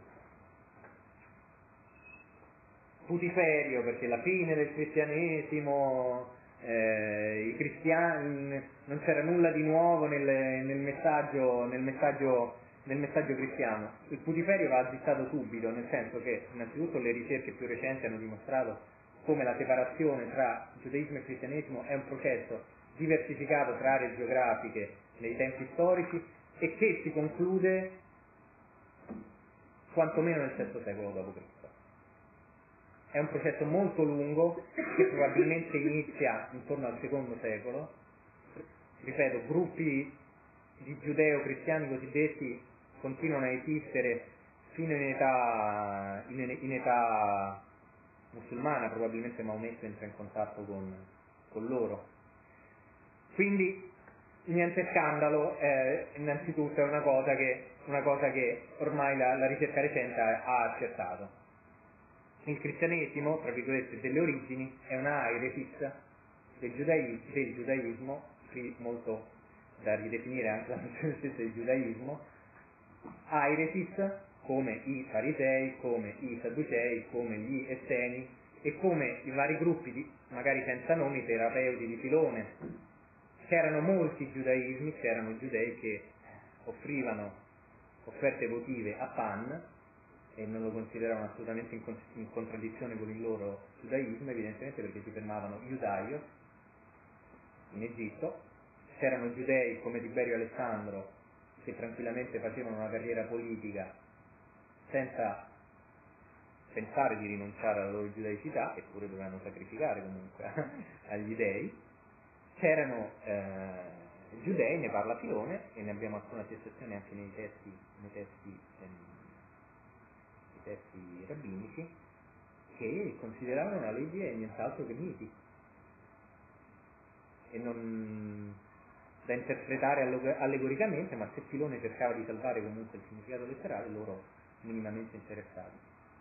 Putiferio, perché la fine del cristianesimo, i cristiani, non c'era nulla di nuovo nel messaggio cristiano. Il putiferio va azzeccato subito, nel senso che innanzitutto le ricerche più recenti hanno dimostrato come la separazione tra giudaismo e cristianesimo è un processo diversificato tra aree geografiche nei tempi storici e che si conclude quantomeno nel VI secolo d.C. È un processo molto lungo che probabilmente inizia intorno al II secolo. Ripeto, gruppi di giudeo-cristiani cosiddetti continuano a esistere fino in età musulmana, probabilmente Maometto entra in contatto con loro. Quindi niente scandalo, innanzitutto è una cosa che ormai la ricerca recente ha accertato. Il cristianesimo, tra virgolette, delle origini è una airesis del giudaismo, qui molto da ridefinire anche la nozione stessa del giudaismo, airesis come i farisei, come i sadducei, come gli esseni e come i vari gruppi, magari senza nomi, terapeuti di Filone. C'erano molti giudaismi, c'erano giudei che offrivano offerte votive a Pan e non lo consideravano assolutamente in contraddizione con il loro giudaismo, evidentemente perché si fermavano Iudaio in Egitto. C'erano giudei come Tiberio Alessandro che tranquillamente facevano una carriera politica senza pensare di rinunciare alla loro giudaicità, eppure dovevano sacrificare comunque agli dei. C'erano giudei, ne parla Filone, e ne abbiamo alcune attestazioni anche nei testi rabbinici, che consideravano la legge nient'altro che miti e non da interpretare allegoricamente, ma se Filone cercava di salvare comunque il significato letterale, loro minimamente interessati.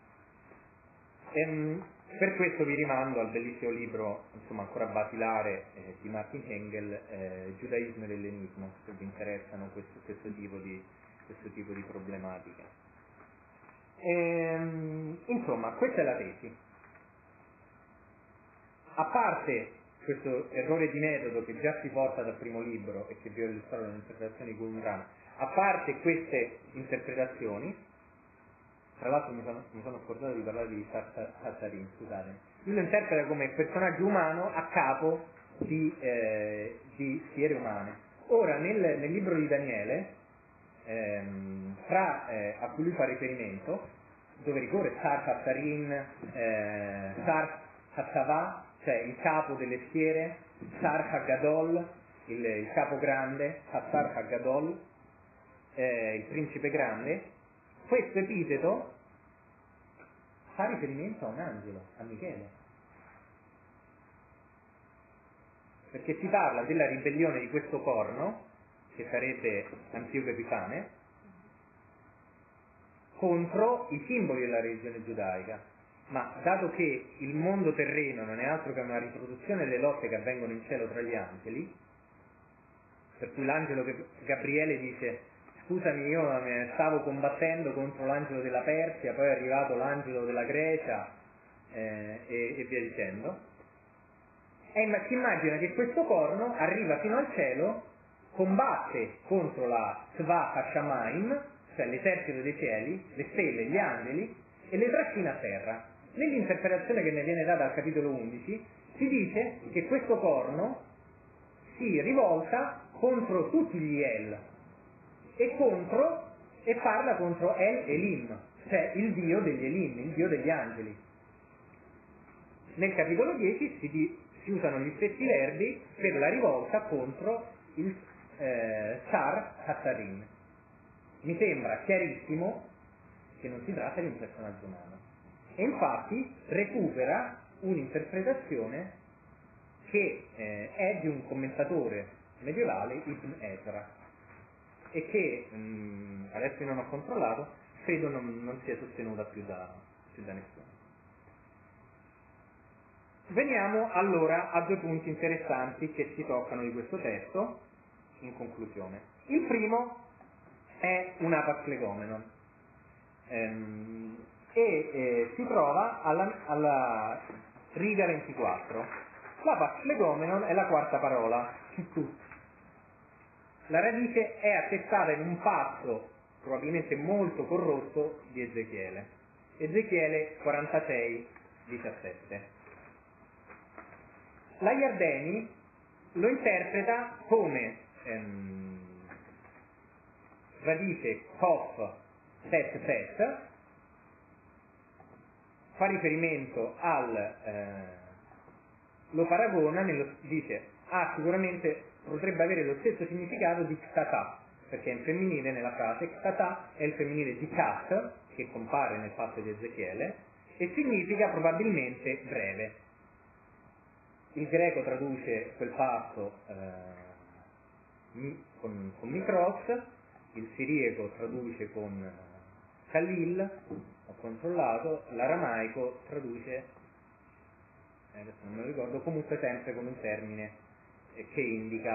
Per questo vi rimando al bellissimo libro, insomma ancora basilare, di Martin Engel, Giudaismo e l'ellenismo, se vi interessano questo tipo di problematiche. Insomma, questa è la tesi. A parte questo errore di metodo che già si porta dal primo libro e che vi ho illustrato nell'interpretazione di Qumran, a parte queste interpretazioni, tra l'altro mi sono scordato di parlare di Sassarin, scusate, lui lo interpreta come personaggio umano a capo di schiere umane. Ora nel libro di Daniele, a cui lui fa riferimento, dove ricorre Sar Hassarin, Sar Hassavà, cioè il capo delle schiere, Sar Haggadol, il capo grande, Hassar Haggadol, il principe grande. Questo epiteto fa riferimento a un angelo, a Michele, perché si parla della ribellione di questo corno, che sarebbe Antioco Epifane, contro i simboli della religione giudaica. Ma dato che il mondo terreno non è altro che una riproduzione delle lotte che avvengono in cielo tra gli angeli, per cui l'angelo Gabriele dice scusami, io stavo combattendo contro l'angelo della Persia, poi è arrivato l'angelo della Grecia e via dicendo. E si immagina che questo corno arriva fino al cielo, combatte contro la Tzva Hashamayim, cioè l'esercito dei cieli, le stelle, gli angeli, e le trascina a terra. Nell'interpretazione che ne viene data al capitolo 11 si dice che questo corno si rivolta contro tutti gli El e parla contro El Elim, cioè il dio degli Elim, il dio degli angeli. Nel capitolo 10 si usano gli stessi verbi per la rivolta contro il Sar Hattarim. Mi sembra chiarissimo che non si tratta di un personaggio umano. E infatti recupera un'interpretazione che è di un commentatore medievale, Ibn Ezra, e che adesso non ho controllato, credo non sia sostenuta più da nessuno. Veniamo allora a due punti interessanti che si toccano di questo testo in conclusione. Il primo è un apaslegomenon si trova alla riga 24. L'apaslegomenon è la quarta parola, Kittut. La radice è attestata in un passo probabilmente molto corrotto di Ezechiele. Ezechiele 46, 17. La Yardeni lo interpreta come radice Kof Set Set, fa riferimento lo paragona, dice sicuramente potrebbe avere lo stesso significato di Ktata, perché è in femminile nella frase. Ktata è il femminile di Kat, che compare nel passo di Ezechiele, e significa probabilmente breve. Il greco traduce quel passo con Mikros, il siriaco traduce con Khalil, ho controllato, l'aramaico traduce, adesso non me lo ricordo, comunque sempre con un termine che indica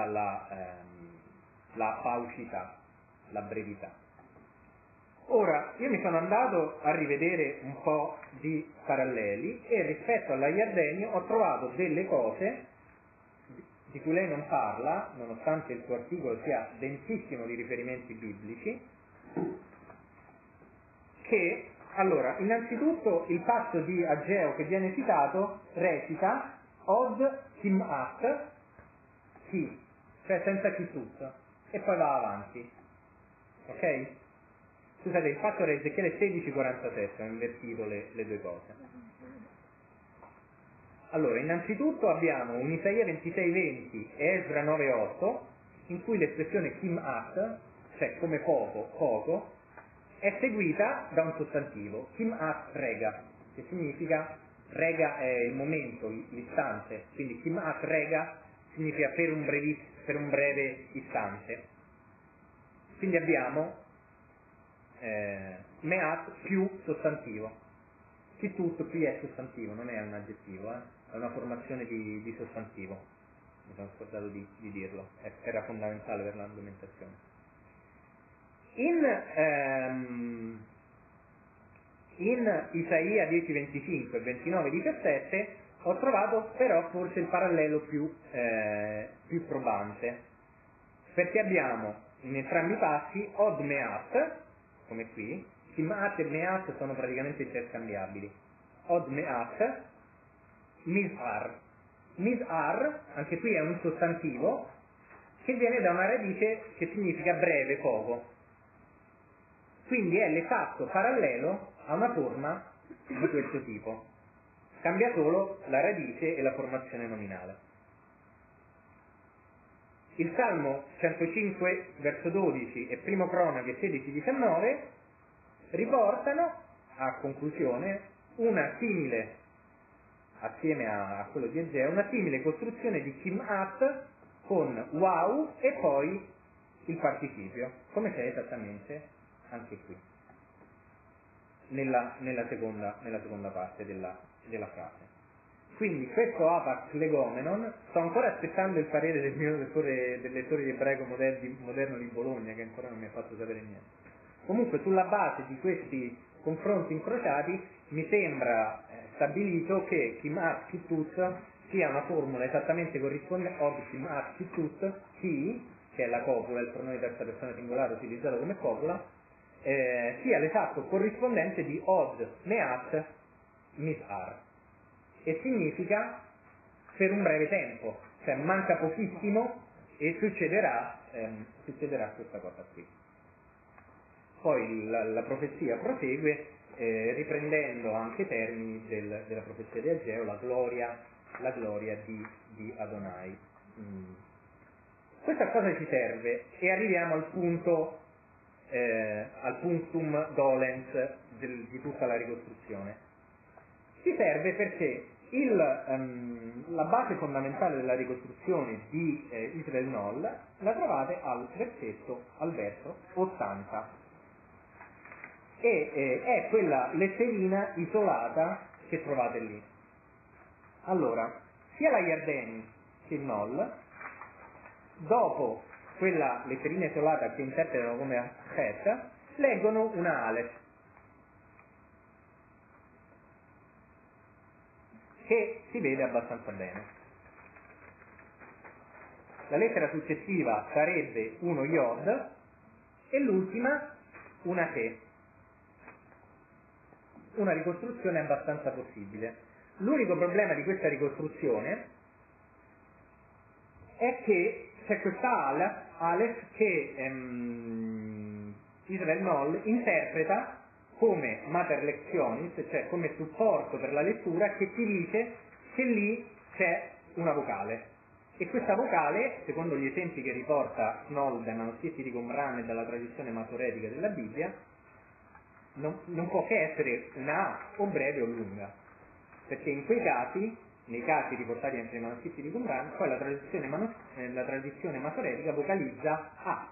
la paucità, la brevità. Ora, io mi sono andato a rivedere un po' di paralleli e rispetto alla Yardeni ho trovato delle cose di cui lei non parla, nonostante il suo articolo sia densissimo di riferimenti biblici, che, allora, innanzitutto il passo di Ageo che viene citato recita Od Kimat Ki, cioè senza Kittut, e poi va avanti. Ok? Scusate, il passo era Ezechiele 16:47, ho invertito le due cose. Allora, innanzitutto abbiamo un Isaia 26:20 e Esra 9:8, in cui l'espressione Kimat, cioè come poco, è seguita da un sostantivo, Kimat Rega, che significa, Rega è il momento, l'istante, quindi Kimat Rega significa per un breve istante. Quindi abbiamo Meat più sostantivo. Kittut qui è sostantivo, non è un aggettivo, è una formazione di sostantivo. Mi sono scordato di dirlo, era fondamentale per l'argomentazione. In Isaia 10:25 e 29:17 ho trovato però forse il parallelo più probante, perché abbiamo in entrambi i passi Od Meat, come qui, Kimat e Meat sono praticamente intercambiabili. Od Meat, Mizar. Mizar, anche qui è un sostantivo che viene da una radice che significa breve, poco. Quindi è l'esatto parallelo a una forma di questo tipo. Cambia solo la radice e la formazione nominale. Il Salmo 105, verso 12 e Primo Cronache 16-19 riportano, a conclusione, una simile, assieme a quello di Egeo, una simile costruzione di Kimat con wow e poi il participio, come c'è esattamente anche qui, nella seconda parte della frase. Quindi questo apax legomenon, sto ancora aspettando il parere del mio lettore, del lettore di ebraico moderno di Bologna, che ancora non mi ha fatto sapere niente. Comunque sulla base di questi confronti incrociati mi sembra stabilito che Kimar Kittut sia una formula esattamente corrispondente od Kimar Kittut, chi, che è la copula, il pronome di terza persona singolare utilizzato come copula, sia l'esatto corrispondente di od Meat Mishar, e significa per un breve tempo, cioè manca pochissimo e succederà questa cosa qui. Poi la profezia prosegue riprendendo anche i termini della profezia di Ageo, la gloria di Adonai. Questa cosa ci serve e arriviamo al punto, al punctum dolens di tutta la ricostruzione. Ci serve perché la base fondamentale della ricostruzione di Israel Noll la trovate al verso 80, e è quella letterina isolata che trovate lì. Allora, sia la Yardeni che il Noll, dopo quella letterina isolata che interpretano come Het, leggono una Aleph, che si vede abbastanza bene. La lettera successiva sarebbe uno Yod e l'ultima una Te. Una ricostruzione abbastanza possibile. L'unico problema di questa ricostruzione è che c'è questa Aleph che Israel Noll interpreta come mater lectionis, cioè come supporto per la lettura, che ti dice che lì c'è una vocale. E questa vocale, secondo gli esempi che riporta Noll dai manoscritti di Qumran e dalla tradizione masoretica della Bibbia, non può che essere una A, o breve o lunga, perché in quei casi, nei casi riportati anche nei manoscritti di Qumran, poi la tradizione masoretica vocalizza A.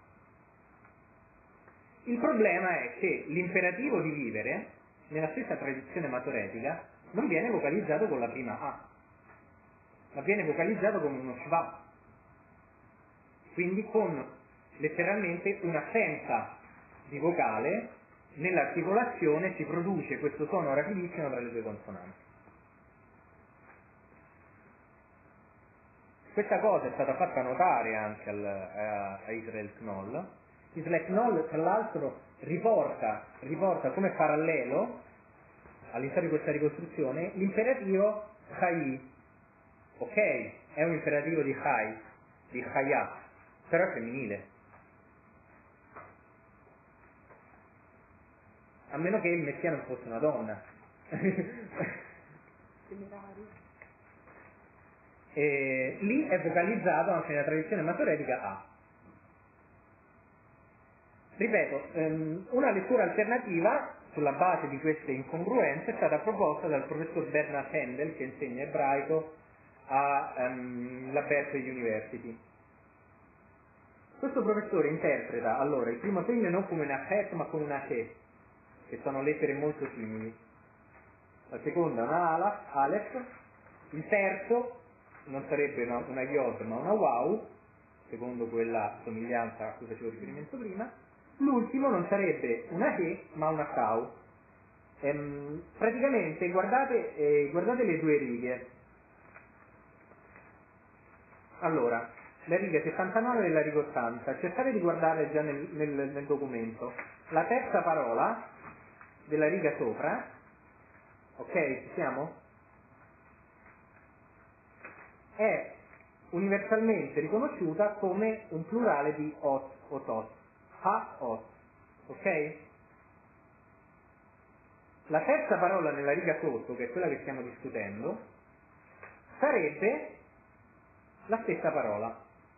Il problema è che l'imperativo di vivere, nella stessa tradizione masoretica, non viene vocalizzato con la prima A, ma viene vocalizzato con uno Shva, quindi con letteralmente un'assenza di vocale. Nell'articolazione si produce questo suono rapidissimo tra le due consonanti. Questa cosa è stata fatta notare anche a Israel Knoll. Israel Knoll, tra l'altro, riporta come parallelo all'interno di questa ricostruzione l'imperativo Chai. Ok, è un imperativo di Chai, di Chayat, però è femminile. A meno che il Messia non fosse una donna. E lì è vocalizzato anche nella tradizione masoretica A. Ripeto, una lettura alternativa sulla base di queste incongruenze è stata proposta dal professor Bernard Handel, che insegna ebraico alla Berkeley University. Questo professore interpreta allora il primo segno non come una Het ma come una Te, che sono lettere molto simili. La seconda è una Aleph, il terzo non sarebbe una Yod ma una Waw, secondo quella somiglianza a cui facevo riferimento prima. L'ultimo non sarebbe una He ma una Tau. Praticamente guardate le due righe. Allora, la riga 79 e la riga 80, cercate di guardare già nel documento. La terza parola della riga sopra, ok, ci siamo? È universalmente riconosciuta come un plurale di ot, otot, ha-ot, ok? La terza parola nella riga sotto, che è quella che stiamo discutendo, sarebbe la stessa parola.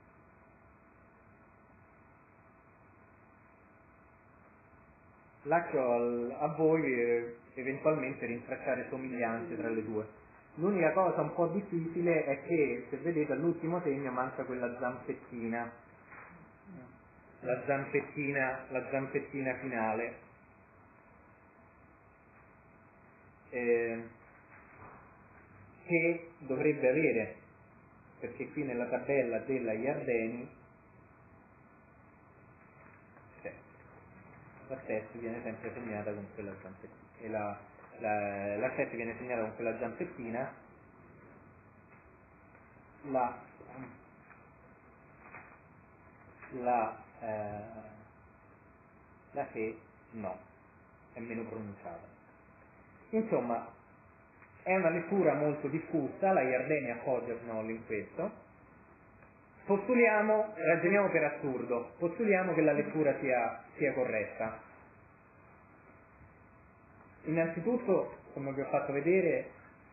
Lascio a voi eventualmente rintracciare somiglianze tra le due. L'unica cosa un po' difficile è che, se vedete, all'ultimo segno manca quella zampettina, la zampettina finale. che dovrebbe avere, perché qui nella tabella della Iardeni la 7 viene sempre segnata con quella zampettina e la 7 viene segnata con quella zampettina, la 6 no, è meno pronunciata. Insomma, è una lettura molto diffusa, la Iardeni appoggia Knoll in questo. Ragioniamo per assurdo, postuliamo che la lettura sia corretta. Innanzitutto, come vi ho fatto vedere,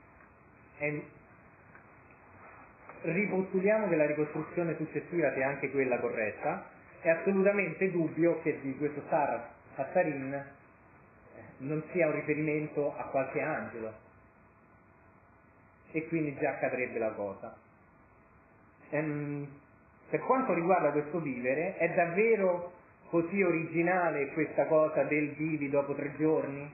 ripostuliamo che la ricostruzione successiva sia anche quella corretta. È assolutamente dubbio che di questo Sar Hassarin non sia un riferimento a qualche angelo, e quindi già accadrebbe la cosa. Per quanto riguarda questo vivere, è davvero così originale questa cosa del vivi dopo 3 giorni?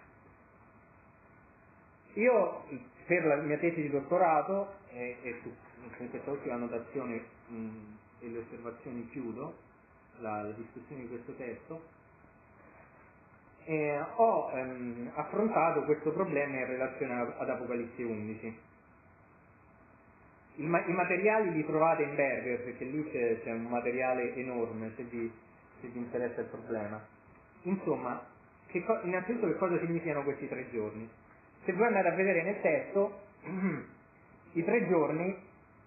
Io, per la mia tesi di dottorato, e con questa ultima annotazione e le osservazioni chiudo la discussione di questo testo, ho affrontato questo problema in relazione ad Apocalisse 11. I materiali li trovate in Berger, perché lì c'è un materiale enorme se vi interessa il problema. Insomma, innanzitutto che cosa significano questi 3 giorni? Se voi andate a vedere nel testo, i 3 giorni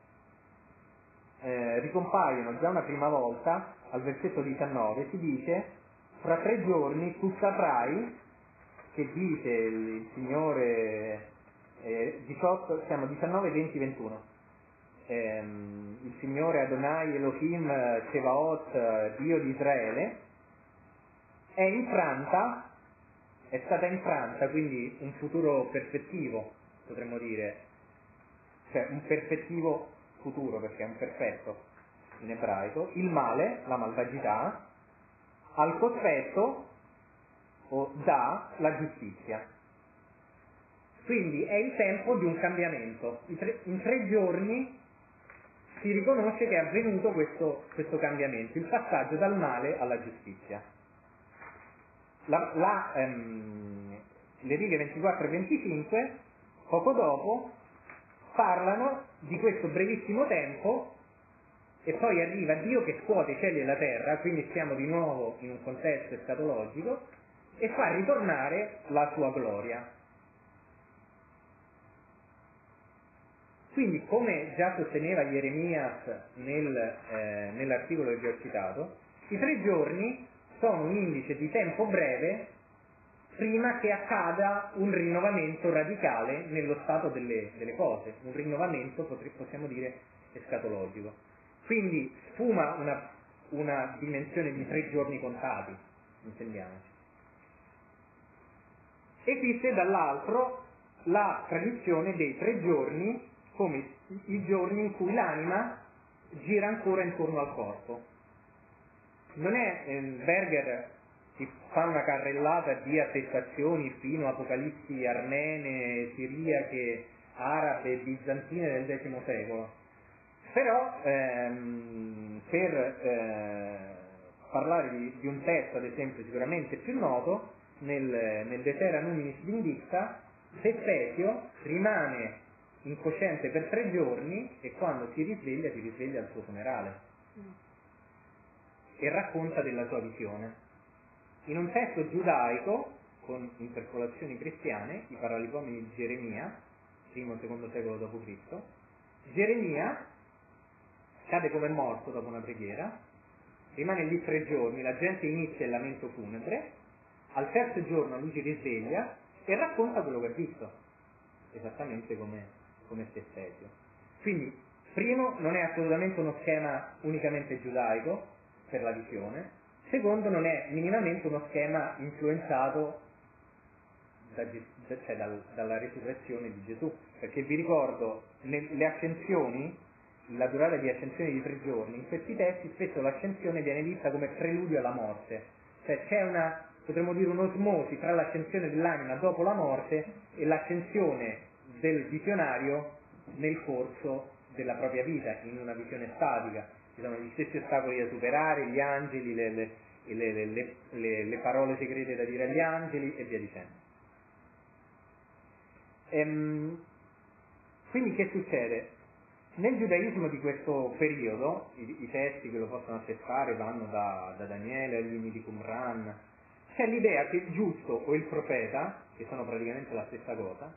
ricompaiono già una prima volta, al versetto 19, si dice: fra 3 giorni tu saprai, che dice il Signore, 18, siamo 19, 20, 21. Il Signore Adonai Elohim Tsevaot, Dio di Israele, è stata infranta, quindi un futuro perfettivo, potremmo dire, cioè un perfettivo futuro, perché è un perfetto in ebraico, il male, la malvagità, al cospetto o da la giustizia. Quindi è il tempo di un cambiamento. In 3 giorni si riconosce che è avvenuto questo cambiamento, il passaggio dal male alla giustizia. Le righe 24 e 25, poco dopo, parlano di questo brevissimo tempo, e poi arriva Dio che scuote i cieli e la terra, quindi siamo di nuovo in un contesto escatologico, e fa ritornare la sua gloria. Quindi, come già sosteneva Jeremias nell'articolo che vi ho citato, i 3 giorni sono un indice di tempo breve prima che accada un rinnovamento radicale nello stato delle cose, un rinnovamento, possiamo dire, escatologico. Quindi sfuma una dimensione di 3 giorni contati, intendiamoci. Esiste dall'altro la tradizione dei 3 giorni come i giorni in cui l'anima gira ancora intorno al corpo. Non è Berger che fa una carrellata di attestazioni fino a apocalissi armene, siriache, arabe, bizantine del X secolo. Però per parlare di un testo, ad esempio, sicuramente più noto, nel De Terra Numinis Vindicta, Sespetio rimane incosciente per 3 giorni e quando si risveglia al suo funerale e racconta della sua visione. In un testo giudaico con interpolazioni cristiane, i Paralipomeni di Geremia, I-II secolo d.C., Geremia cade come morto dopo una preghiera, rimane lì 3 giorni, la gente inizia il lamento funebre, al 3° giorno lui si risveglia e racconta quello che ha visto, esattamente come Sespetio. Quindi, primo, non è assolutamente uno schema unicamente giudaico per la visione; secondo, non è minimamente uno schema influenzato dalla risurrezione di Gesù, perché vi ricordo, le ascensioni, la durata di ascensione di 3 giorni, in questi testi spesso l'ascensione viene vista come preludio alla morte, cioè c'è potremmo dire, un'osmosi tra l'ascensione dell'anima dopo la morte e l'ascensione del visionario nel corso della propria vita, in una visione statica. Ci sono gli stessi ostacoli da superare, gli angeli, le parole segrete da dire agli angeli e via dicendo. Quindi che succede? Nel giudaismo di questo periodo, i testi che lo possono attestare vanno da Daniele agli inni di Qumran, c'è l'idea che il giusto o il profeta, che sono praticamente la stessa cosa,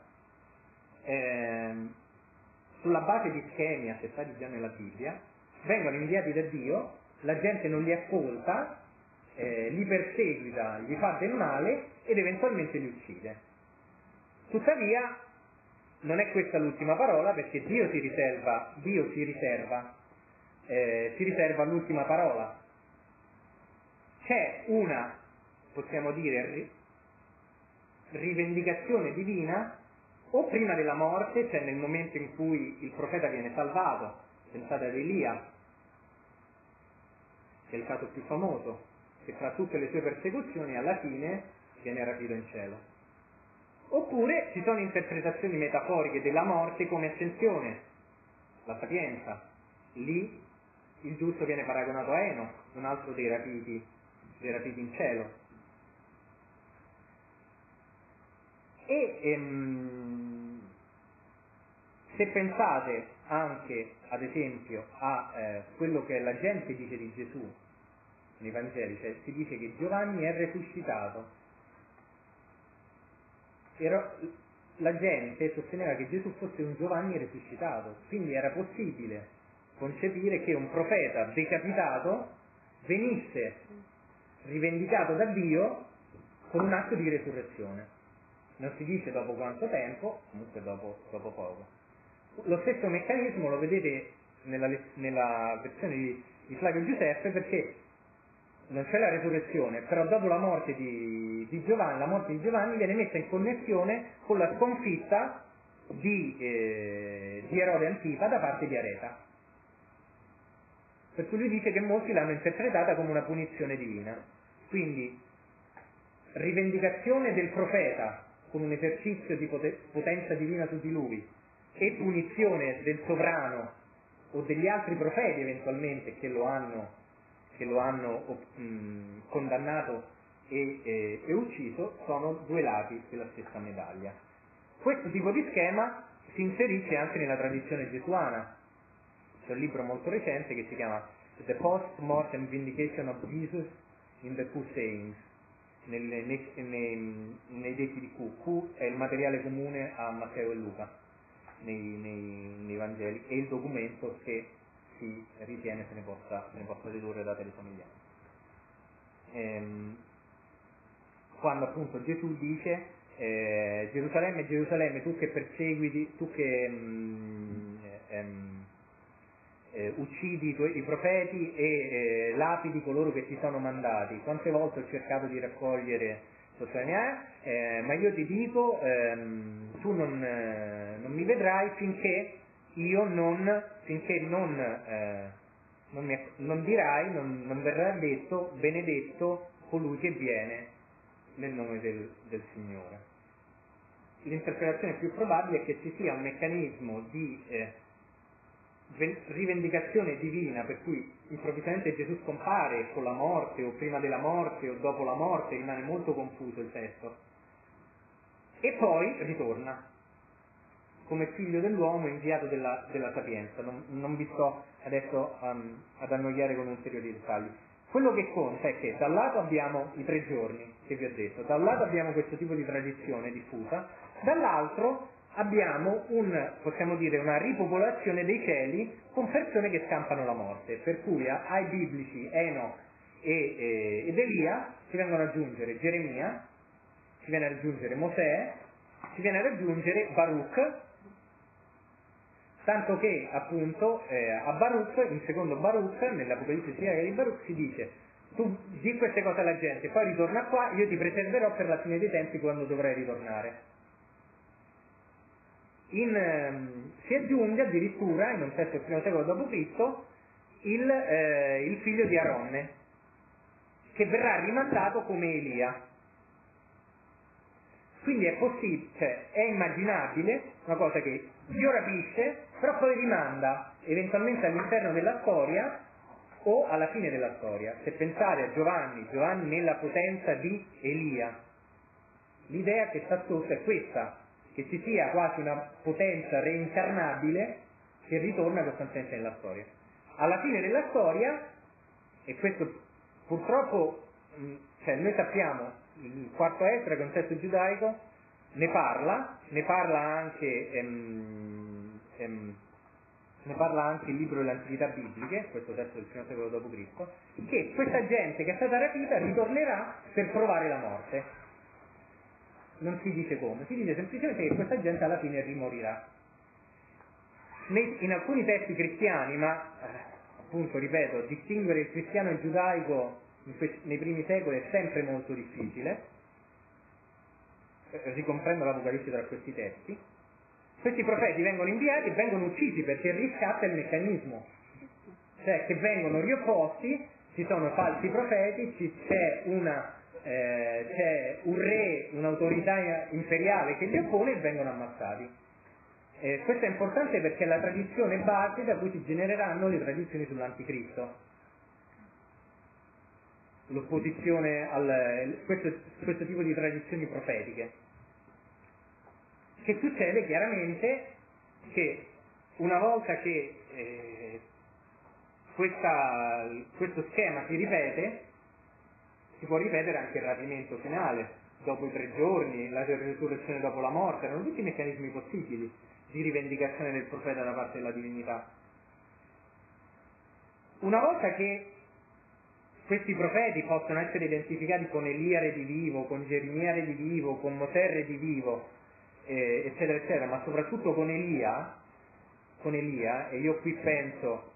sulla base di schemi attestati già nella Bibbia, vengono inviati da Dio, la gente non li ascolta, li perseguita, gli fa del male ed eventualmente li uccide. Tuttavia non è questa l'ultima parola, perché Dio si riserva l'ultima parola. C'è una, possiamo dire, rivendicazione divina o prima della morte, cioè nel momento in cui il profeta viene salvato. Pensate ad Elia, che è il caso più famoso, che tra tutte le sue persecuzioni alla fine viene rapito in cielo. Oppure ci sono interpretazioni metaforiche della morte come ascensione, la Sapienza. Lì il giusto viene paragonato a Enoch, un altro dei rapiti in cielo. E se pensate anche, ad esempio, a quello che la gente dice di Gesù nei Vangeli, cioè si dice che Giovanni è risuscitato. La gente sosteneva che Gesù fosse un Giovanni risuscitato, quindi era possibile concepire che un profeta decapitato venisse rivendicato da Dio con un atto di resurrezione. Non si dice dopo quanto tempo, comunque dopo poco. Lo stesso meccanismo lo vedete nella versione di Flavio Giuseppe, perché non c'è la resurrezione, però dopo la morte di Giovanni viene messa in connessione con la sconfitta di Erode Antipa da parte di Areta. Per cui lui dice che molti l'hanno interpretata come una punizione divina. Quindi rivendicazione del profeta con un esercizio di potenza divina su di lui e punizione del sovrano o degli altri profeti eventualmente che lo hanno condannato e ucciso, sono due lati della stessa medaglia. Questo tipo di schema si inserisce anche nella tradizione gesuana. C'è un libro molto recente che si chiama The Post-Mortem Vindication of Jesus in the Q Sayings, nei detti di Q. Q è il materiale comune a Matteo e Luca nei Vangeli, e il documento che si ritiene se ne possa dedurre date le somiglianze. Quando appunto Gesù dice Gerusalemme, Gerusalemme, tu che perseguiti, tu che uccidi i profeti e lapidi coloro che ti sono mandati, quante volte ho cercato di raccogliere sotto la mia, ma io ti dico, tu non mi vedrai finché non dirai, non verrà detto benedetto colui che viene nel nome del Signore. L'interpretazione più probabile è che ci sia un meccanismo di rivendicazione divina, per cui improvvisamente Gesù scompare con la morte o prima della morte o dopo la morte, rimane molto confuso il testo, e poi ritorna come figlio dell'uomo inviato della Sapienza. Non vi sto adesso ad annoiare con ulteriori dettagli. Quello che conta è che da un lato abbiamo i 3 giorni che vi ho detto, da un lato abbiamo questo tipo di tradizione diffusa, dall'altro abbiamo possiamo dire una ripopolazione dei cieli con persone che scampano la morte, per cui ai biblici Enoch ed Elia si vengono ad aggiungere Geremia, si viene ad aggiungere Mosè, si viene ad aggiungere Baruch, tanto che appunto a Baruch, in secondo Baruch, nell'Apocalisse di Baruch si dice: tu di queste cose alla gente, poi ritorna qua, io ti preserverò per la fine dei tempi, quando dovrai ritornare. Si aggiunge addirittura in un testo del I secolo d.C. il figlio di Aronne, che verrà rimandato come Elia. quindi è possibile, cioè è immaginabile una cosa che Dio rapisce, però poi rimanda eventualmente all'interno della storia o alla fine della storia. Se pensate a Giovanni nella potenza di Elia, l'idea che sta sotto è questa, che ci sia quasi una potenza reincarnabile che ritorna costantemente nella storia. Alla fine della storia, e questo purtroppo, cioè noi sappiamo, il quarto Esdra, che è un testo giudaico, ne parla anche il libro delle Antichità Bibliche, questo testo del primo secolo d.C., che questa gente che è stata rapita ritornerà per provare la morte. Non si dice come, si dice semplicemente che questa gente alla fine rimorirà. In alcuni testi cristiani, ma appunto ripeto, distinguere il cristiano e il giudaico nei primi secoli è sempre molto difficile, ricomprendo l'Apocalisse tra questi testi. Questi profeti vengono inviati e vengono uccisi perché riscatta il meccanismo, cioè che vengono riopposti, ci sono falsi profeti, c'è un re, un'autorità imperiale che li oppone e vengono ammazzati. Questo è importante perché è la tradizione base da cui si genereranno le tradizioni sull'anticristo, l'opposizione questo tipo di tradizioni profetiche. Che succede chiaramente che una volta che questo schema si ripete, si può ripetere anche il rapimento finale, dopo i 3 giorni, la resurrezione dopo la morte, erano tutti i meccanismi possibili di rivendicazione del profeta da parte della divinità. Una volta che questi profeti possono essere identificati con Elia redivivo, con Geremia redivivo, con Mosè redivivo, eccetera eccetera, ma soprattutto con Elia, e io qui penso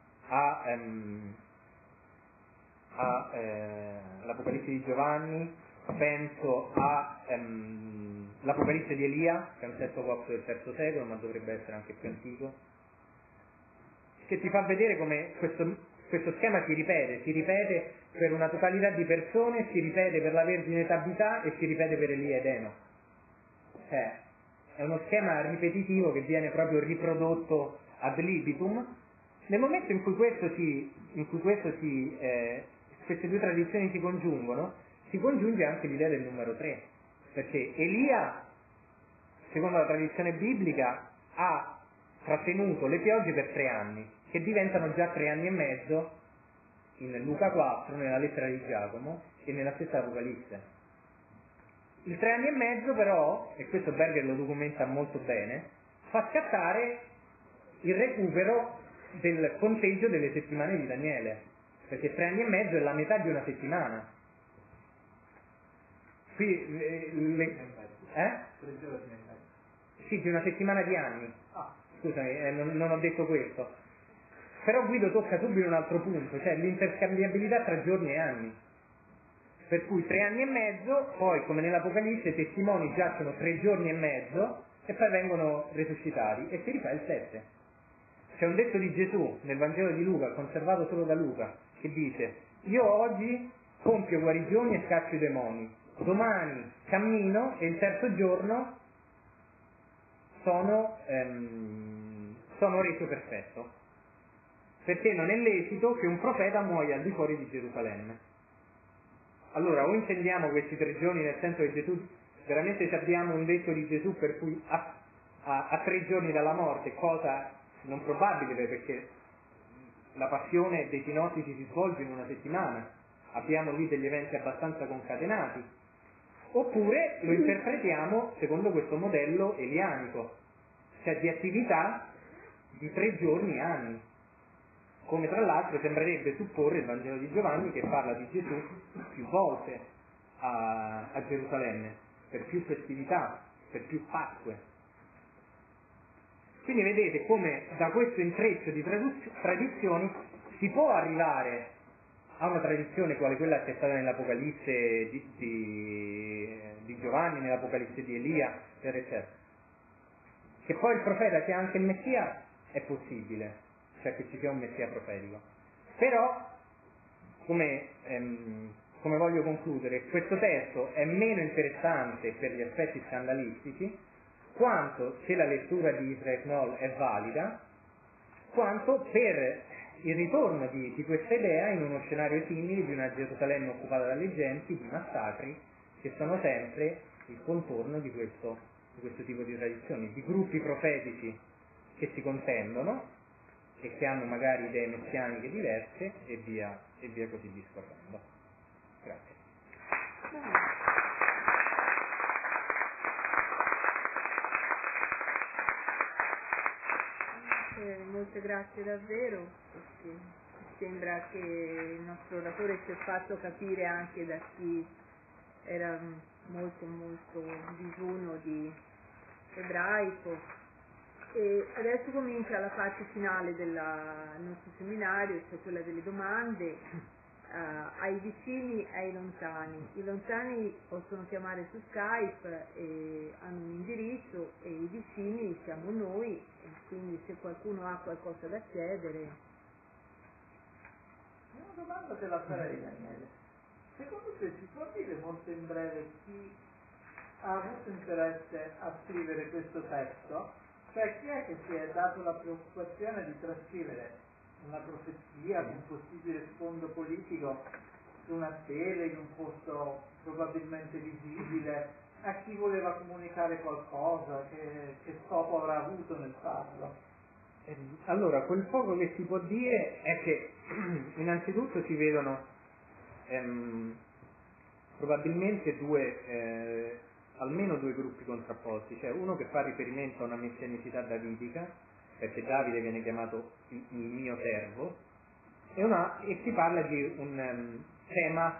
all'Apocalisse di Giovanni, penso all'Apocalisse di Elia, che è un testo copto del III secolo, ma dovrebbe essere anche più antico, che ti fa vedere come questo schema si ripete per una totalità di persone, si ripete per la Vergine Tabità e si ripete per Elia ed Eno. È uno schema ripetitivo che viene proprio riprodotto ad libitum. Nel momento in cui queste due tradizioni si congiungono, si congiunge anche l'idea del numero 3, perché Elia, secondo la tradizione biblica, ha trattenuto le piogge per 3 anni, che diventano già 3 anni e mezzo in Luca 4, nella lettera di Giacomo e nella stessa Apocalisse. Il 3 anni e mezzo però, e questo Berger lo documenta molto bene, fa scattare il recupero del conteggio delle settimane di Daniele, perché 3 anni e mezzo è la metà di una settimana. Qui sì, di una settimana di anni. Scusami, non ho detto questo. Però Guido tocca subito un altro punto, cioè l'interscambiabilità tra giorni e anni. Per cui 3 anni e mezzo, poi come nell'Apocalisse i testimoni giacciono 3 giorni e mezzo e poi vengono resuscitati e si rifà il 7. C'è un detto di Gesù nel Vangelo di Luca, conservato solo da Luca, che dice: io oggi compio guarigioni e scaccio i demoni, domani cammino e il terzo giorno sono reso perfetto, perché non è lecito che un profeta muoia al di fuori di Gerusalemme. Allora, o intendiamo questi 3 giorni nel senso che Gesù, veramente abbiamo un detto di Gesù per cui a 3 giorni dalla morte, cosa non probabile perché la passione dei sinottici si svolge in una settimana, abbiamo lì degli eventi abbastanza concatenati, oppure lo interpretiamo secondo questo modello elianico, cioè di attività di 3 giorni e anni, come tra l'altro sembrerebbe supporre il Vangelo di Giovanni, che parla di Gesù più volte a Gerusalemme, per più festività, per più Pasque. Quindi vedete come da questo intreccio di tradizioni si può arrivare a una tradizione quale quella che è stata nell'Apocalisse di Giovanni, nell'Apocalisse di Elia, eccetera, eccetera. Che poi il profeta sia anche il Messia è possibile, cioè che ci sia un Messia profetico. Però, come come voglio concludere, questo testo è meno interessante per gli aspetti scandalistici quanto, se la lettura di Israel Knoll è valida, quanto per il ritorno di questa idea in uno scenario simile di una Gerusalemme occupata dalle genti, di massacri, che sono sempre il contorno di questo tipo di tradizioni, di gruppi profetici che si contendono e che hanno magari idee messianiche diverse e via così discorrendo. Grazie. Molte grazie davvero, perché sembra che il nostro oratore ci ha fatto capire anche da chi era molto digiuno di ebraico. E adesso comincia la parte finale del nostro seminario, cioè quella delle domande ai vicini e ai lontani. I lontani possono chiamare su Skype e hanno un indirizzo, e i vicini siamo noi, e quindi se qualcuno ha qualcosa da chiedere. Una domanda te la farei, Daniele. Secondo te si può dire molto in breve chi ha avuto interesse a scrivere questo testo? Cioè chi è che si è dato la preoccupazione di trascrivere una profezia di un possibile sfondo politico su una tele, in un posto probabilmente visibile, a chi voleva comunicare qualcosa, che scopo avrà avuto nel farlo? Allora, quel poco che si può dire è che innanzitutto si vedono probabilmente almeno due gruppi contrapposti, cioè uno che fa riferimento a una messianicità davidica, perché Davide viene chiamato il mio servo, e si parla di un tema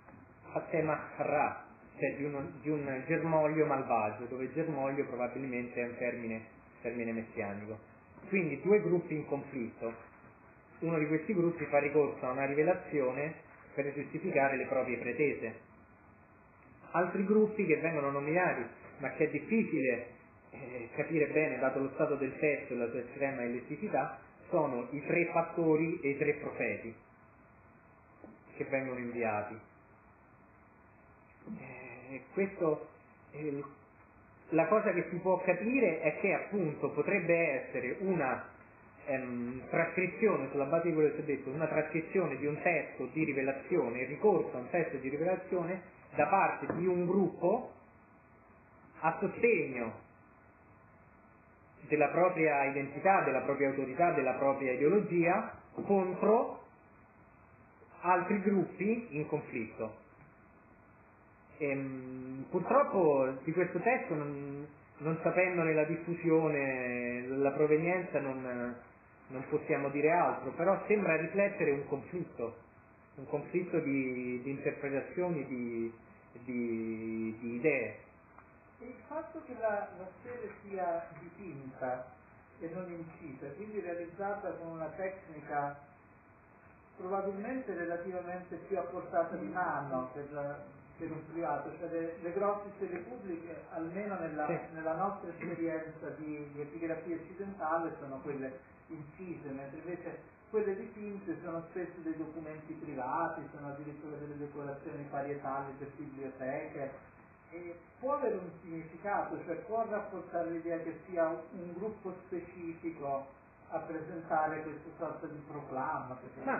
Ra, cioè di un germoglio malvagio, dove germoglio probabilmente è un termine messianico. Quindi due gruppi in conflitto. Uno di questi gruppi fa ricorso a una rivelazione per giustificare le proprie pretese. Altri gruppi che vengono nominati, ma che è difficile capire bene dato lo stato del testo e la sua estrema elettricità, sono i tre pastori e i tre profeti che vengono inviati. La cosa che si può capire è che appunto potrebbe essere una trascrizione, sulla base di quello che ho detto, una trascrizione di un testo di rivelazione, il ricorso a un testo di rivelazione da parte di un gruppo a sostegno della propria identità, della propria autorità, della propria ideologia contro altri gruppi in conflitto. Purtroppo di questo testo, non sapendone la diffusione, la provenienza, non possiamo dire altro, però sembra riflettere un conflitto di interpretazioni, di idee. E il fatto che la sede sia dipinta e non incisa, quindi realizzata con una tecnica probabilmente relativamente più a portata di mano per un privato, cioè le grosse sedi pubbliche, almeno nella nostra esperienza di epigrafia occidentale, sono quelle incise, mentre invece quelle dipinte sono spesso dei documenti privati, sono addirittura delle decorazioni parietali per biblioteche. E può avere un significato, cioè può rafforzare l'idea che sia un gruppo specifico a presentare questa sorta di proclama.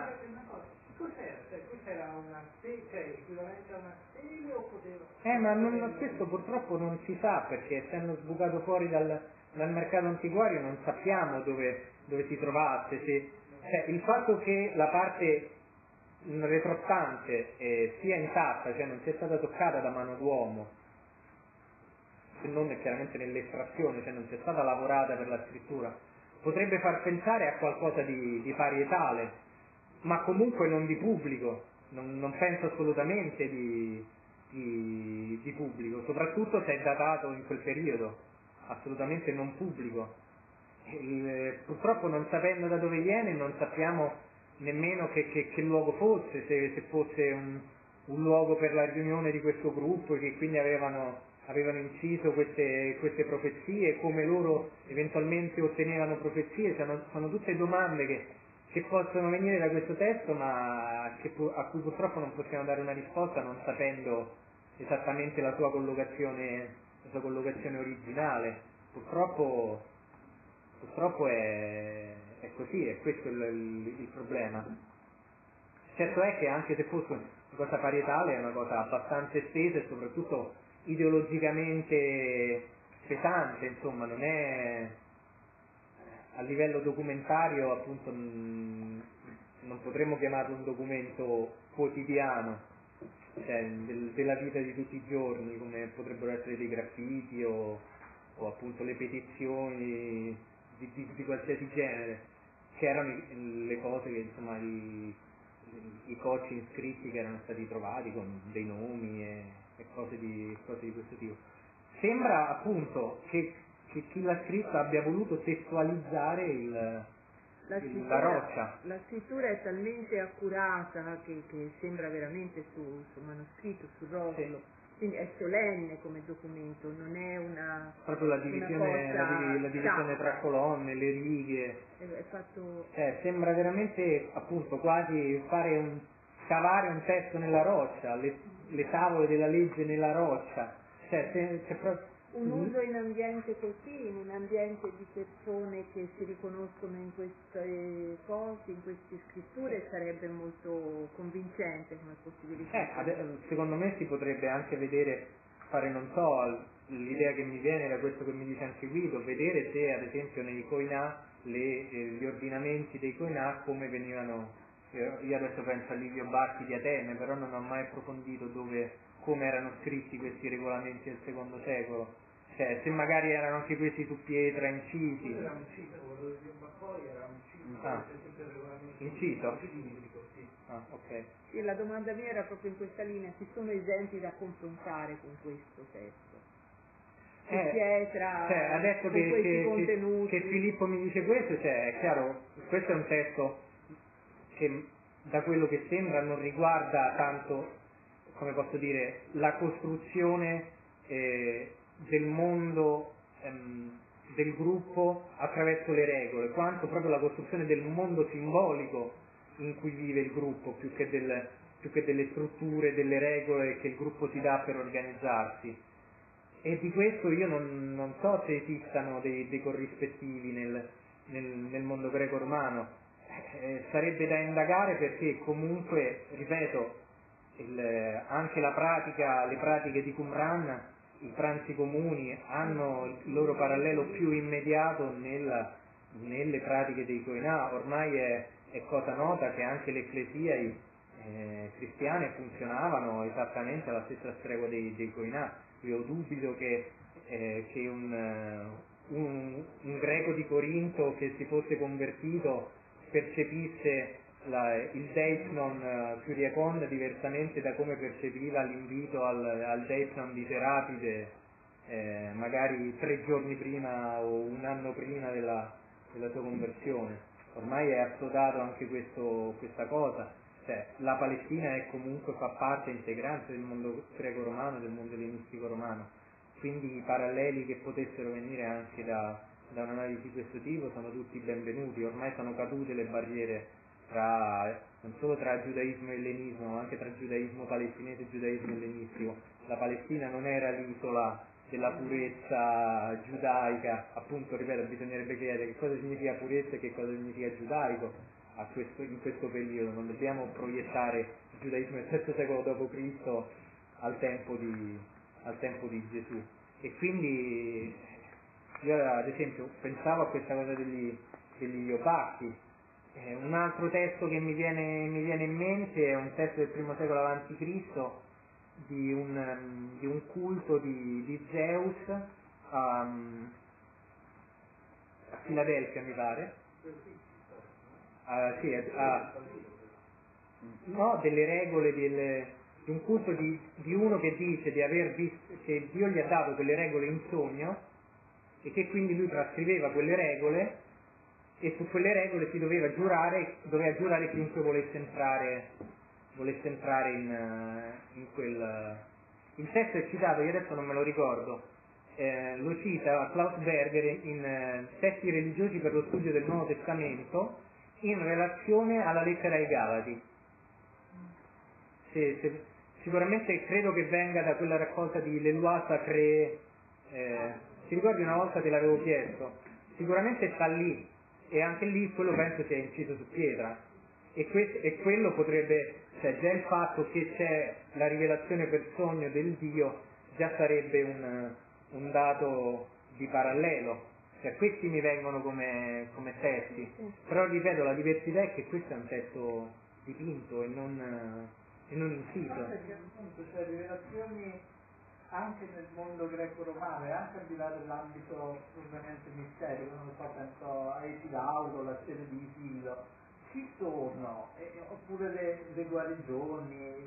Cos'era una equivalente a una stele o poteva... Ma questo purtroppo non si sa, perché essendo sbucato fuori dal mercato antiquario non sappiamo dove si trovasse. Cioè, il fatto che la parte retrostante sia intatta, cioè non sia stata toccata da mano d'uomo, se non chiaramente nell'estrazione, cioè non sia stata lavorata per la scrittura, potrebbe far pensare a qualcosa di parietale, ma comunque non di pubblico. Non penso assolutamente di pubblico, soprattutto se è datato in quel periodo, assolutamente non pubblico. Purtroppo, non sapendo da dove viene, non sappiamo nemmeno che luogo fosse, se fosse un luogo per la riunione di questo gruppo, che quindi avevano inciso queste profezie, come loro eventualmente ottenevano profezie. Sono tutte domande che possono venire da questo testo, ma a cui purtroppo non possiamo dare una risposta non sapendo esattamente la sua collocazione originale. Purtroppo è così, è questo il problema. Certo è che anche se fosse una cosa parietale è una cosa abbastanza estesa e soprattutto ideologicamente pesante, insomma, non è a livello documentario, appunto, non potremmo chiamarlo un documento quotidiano, cioè della vita di tutti i giorni, come potrebbero essere dei graffiti o appunto le petizioni di qualsiasi genere, che erano le cose che, insomma, i codici iscritti che erano stati trovati con dei nomi e cose di questo tipo. Sembra appunto che chi l'ha scritto abbia voluto testualizzare la roccia. La scrittura è talmente accurata che sembra veramente su manoscritto, sul rotolo. Sì. Quindi è solenne come documento, non è una proprio la divisione tra colonne, le righe. È fatto... sembra veramente, appunto, quasi scavare un testo nella roccia, le tavole della legge nella roccia. C'è proprio un uso in ambiente così, in un ambiente di persone che si riconoscono in queste cose, in queste scritture, sarebbe molto convincente come possibilità. Secondo me si potrebbe anche non so, l'idea che mi viene da questo che mi dice anche Guido, vedere se ad esempio nei Koinà gli ordinamenti dei Koinà come venivano. Io adesso penso a Livio Bacchi di Atene, però non ho mai approfondito come erano scritti questi regolamenti del secondo secolo, se magari erano anche questi su pietra incisi. Era inciso, quello di Maccoi era inciso? Sì. Ok. E la domanda mia era proprio in questa linea: si sono esenti da confrontare con questo testo? Pietra, adesso con questi contenuti. Che Filippo mi dice questo, è chiaro, questo è un testo che da quello che sembra non riguarda tanto, come posso dire, la costruzione del mondo del gruppo attraverso le regole, quanto proprio la costruzione del mondo simbolico in cui vive il gruppo, più che delle strutture, delle regole che il gruppo si dà per organizzarsi. E di questo io non so se esistano dei corrispettivi nel mondo greco-romano. Sarebbe da indagare, perché comunque, ripeto, anche le pratiche di Qumran, i pranzi comuni, hanno il loro parallelo più immediato nelle pratiche dei Koinà. Ormai è cosa nota che anche le ecclesiae cristiane funzionavano esattamente alla stessa stregua dei Koinà. Io dubito che un greco di Corinto che si fosse convertito percepisse il Deipnon Kyriakon diversamente da come percepiva l'invito al Deipnon di Serapide magari 3 giorni prima o un anno prima della sua conversione. Ormai è assodato anche questa cosa, la Palestina fa parte integrante del mondo greco-romano, del mondo ellenistico romano, quindi i paralleli che potessero venire anche da un'analisi di questo tipo sono tutti benvenuti. Ormai sono cadute le barriere non solo tra giudaismo e ellenismo, ma anche tra giudaismo palestinese e giudaismo ellenistico. La Palestina non era l'isola della purezza giudaica, appunto, ripeto, bisognerebbe chiedere che cosa significa purezza e che cosa significa giudaico in questo periodo. Non dobbiamo proiettare il giudaismo del VII secolo d.C. al tempo di Gesù. E quindi io ad esempio pensavo a questa cosa degli Iobacchi. Un altro testo che mi viene in mente è un testo del I secolo a.C. di un culto di Zeus a Filadelfia, mi pare. Delle regole di un culto di uno che dice di aver visto che Dio gli ha dato quelle regole in sogno e che quindi lui trascriveva quelle regole, e su quelle regole si doveva giurare chiunque volesse entrare in quel. Il testo è citato, io adesso non me lo ricordo, lo cita Klaus Berger in Testi religiosi per lo studio del Nuovo Testamento, in relazione alla lettera ai Galati. Sicuramente credo che venga da quella raccolta di Lelois Sacré, ti ricordi una volta te l'avevo chiesto? Sicuramente sta lì, e anche lì quello penso sia inciso su pietra, e quello potrebbe, cioè già il fatto che c'è la rivelazione per sogno del Dio già sarebbe un dato di parallelo, cioè questi mi vengono come testi, però ripeto, la diversità è che questo è un testo dipinto e non inciso. Perché appunto c'è rivelazioni anche nel mondo greco-romano e anche al di là dell'ambito ovviamente mistero, non lo so, penso a Epidauro, la serie di Isillo, ci sono, oppure le guarigioni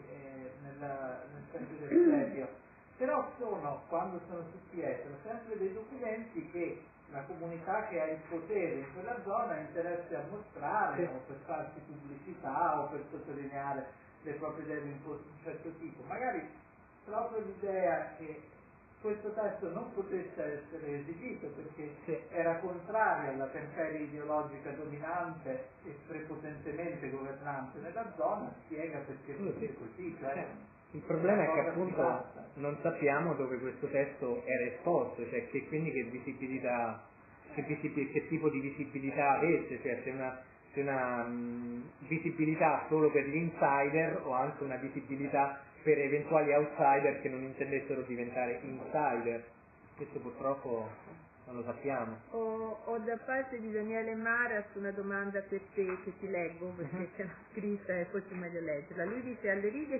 nel senso del serio, però sono, quando sono su pietra, sempre dei documenti che la comunità che ha il potere in quella zona ha interesse a mostrare, o per farsi pubblicità o per sottolineare le proprie idee di un certo tipo. Magari proprio l'idea che questo testo non potesse essere esibito perché era contrario alla temperia ideologica dominante e prepotentemente governante nella zona, spiega perché fosse così. Cioè, il problema è che appunto non sappiamo dove questo testo era esposto, cioè che quindi che visibilità, che tipo di visibilità avesse, cioè se una visibilità solo per gli insider o anche una visibilità per eventuali outsider che non intendessero diventare insider. Questo purtroppo non lo sappiamo. Ho da parte di Daniele Maras una domanda per te che ti leggo perché c'è scritta e forse è meglio leggerla. Lui dice: alle righe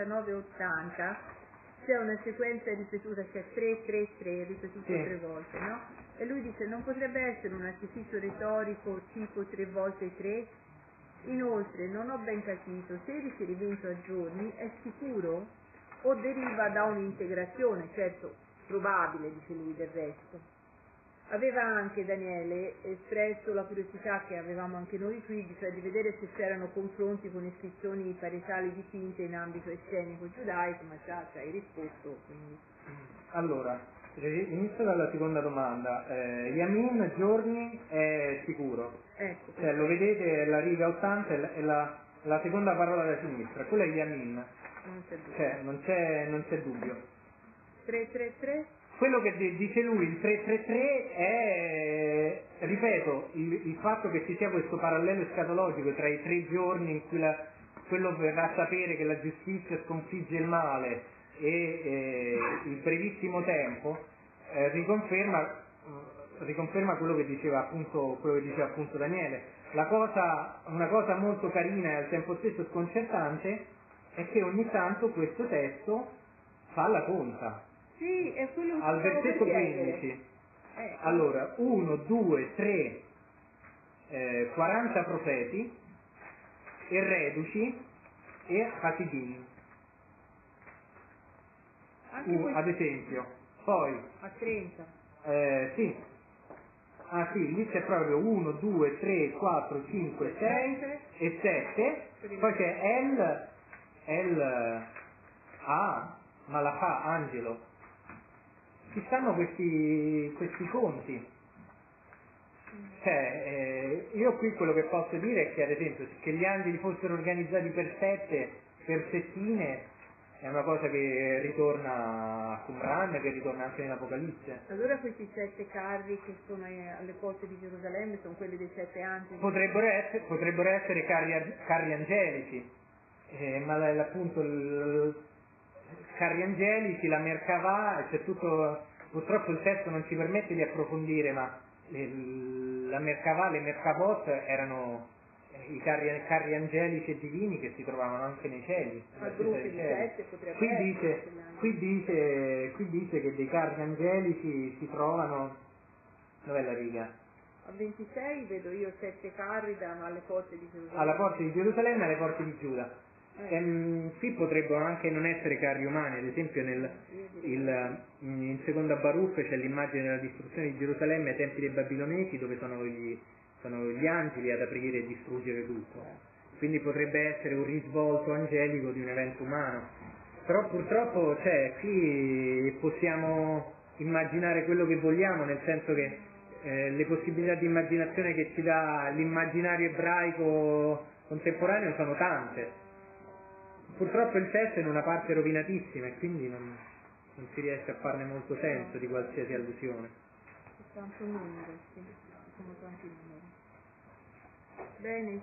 79-80 c'è una sequenza ripetuta, c'è 3-3-3 ripetuto 3 volte, no? E lui dice: non potrebbe essere un artificio retorico tipo 3 volte 3? Inoltre non ho ben capito se il riferimento a giorni è sicuro o deriva da un'integrazione, certo probabile, dice lui del resto. Aveva anche Daniele espresso la curiosità che avevamo anche noi qui, cioè di vedere se c'erano confronti con iscrizioni parietali dipinte in ambito scenico giudaico, ma già ci hai risposto. Quindi. Allora, inizio dalla seconda domanda. Yamin giorni è sicuro, ecco, cioè lo vedete, la riga 80 è la seconda parola da sinistra, quella è Yamin, non c'è dubbio. cioè non c'è dubbio. 333? Quello che dice lui, il 333, è, ripeto, il fatto che ci sia questo parallelo escatologico tra i 3 giorni in cui quello verrà a sapere che la giustizia sconfigge il male e il brevissimo tempo riconferma quello che diceva appunto Daniele. Una cosa molto carina e al tempo stesso sconcertante è che ogni tanto questo testo fa la conta. Sì, è quello che al versetto 15. Allora, 1, 2, 3, 40 profeti e reduci e hasidim. Ad esempio, poi a 30. Sì. Ah sì, lì c'è proprio 1, 2, 3, 4, 5, 6 e 7. Poi c'è El A, Malachà, angelo. Ci stanno questi conti. Cioè, io qui quello che posso dire è che ad esempio che gli angeli fossero organizzati per settine è una cosa che ritorna a Qumran, che ritorna anche nell'Apocalisse. Allora questi 7 carri che sono alle porte di Gerusalemme sono quelli dei 7 angeli? Potrebbero essere carri angelici, ma appunto carri angelici, la Merkavah, c'è tutto, purtroppo il testo non ci permette di approfondire, ma la Merkavah, le Merkavot erano i carri angelici e divini che si trovavano anche nei cieli. Qui dice che dei carri angelici si trovano, dov'è la riga? A 26 vedo io 7 carri alle porte di Gerusalemme. Alla porta di Gerusalemme e alle porte di Giuda. Qui potrebbero anche non essere carri umani, ad esempio in seconda Baruch c'è l'immagine della distruzione di Gerusalemme ai tempi dei babilonesi, dove sono gli angeli ad aprire e distruggere tutto, quindi potrebbe essere un risvolto angelico di un evento umano, però purtroppo qui possiamo immaginare quello che vogliamo, nel senso che le possibilità di immaginazione che ci dà l'immaginario ebraico contemporaneo sono tante. Purtroppo il testo è in una parte rovinatissima e quindi non si riesce a farne molto senso di qualsiasi allusione. Tanto numero, sì, sono tanti numeri. Bene,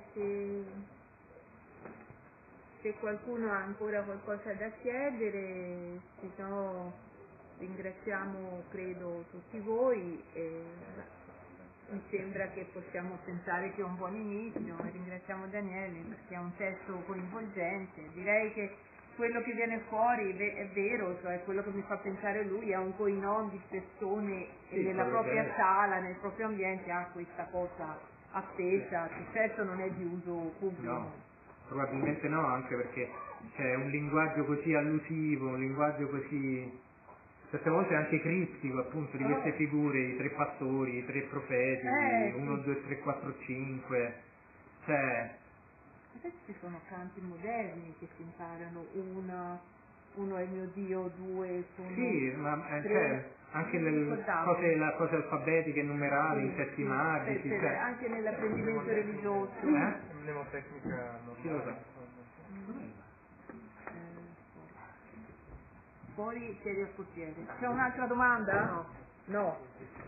se qualcuno ha ancora qualcosa da chiedere, se no ringraziamo credo tutti voi e mi sembra che possiamo pensare che è un buon inizio. Ringraziamo Daniele perché è un testo coinvolgente. Direi che quello che viene fuori è vero, cioè quello che mi fa pensare lui a un coinò di persone nella propria sala, nel proprio ambiente, ha questa cosa appesa, che certo non è di uso pubblico. No, probabilmente no, anche perché c'è un linguaggio così allusivo, un linguaggio così certe volte anche criptico, appunto, di queste figure, i 3 pastori, i 3 profeti, 1, 2, 3, 4, 5, cioè... Adesso ci sono canti moderni che si imparano, uno è il mio Dio, 2 sono... Sì, ma cioè, anche la cose alfabetiche, numerali, sì, insettimali, sì, cioè... anche nell'apprendimento religioso. Mnemotenica Chi lo sa? Poi chiedi al portiere. C'è un'altra domanda? No.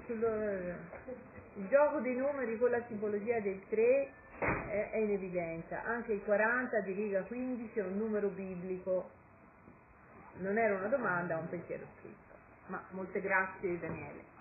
Il gioco dei numeri con la simbologia del 3 è in evidenza. Anche il 40 di riga 15 è un numero biblico. Non era una domanda, un pensiero scritto. Ma molte grazie Daniele.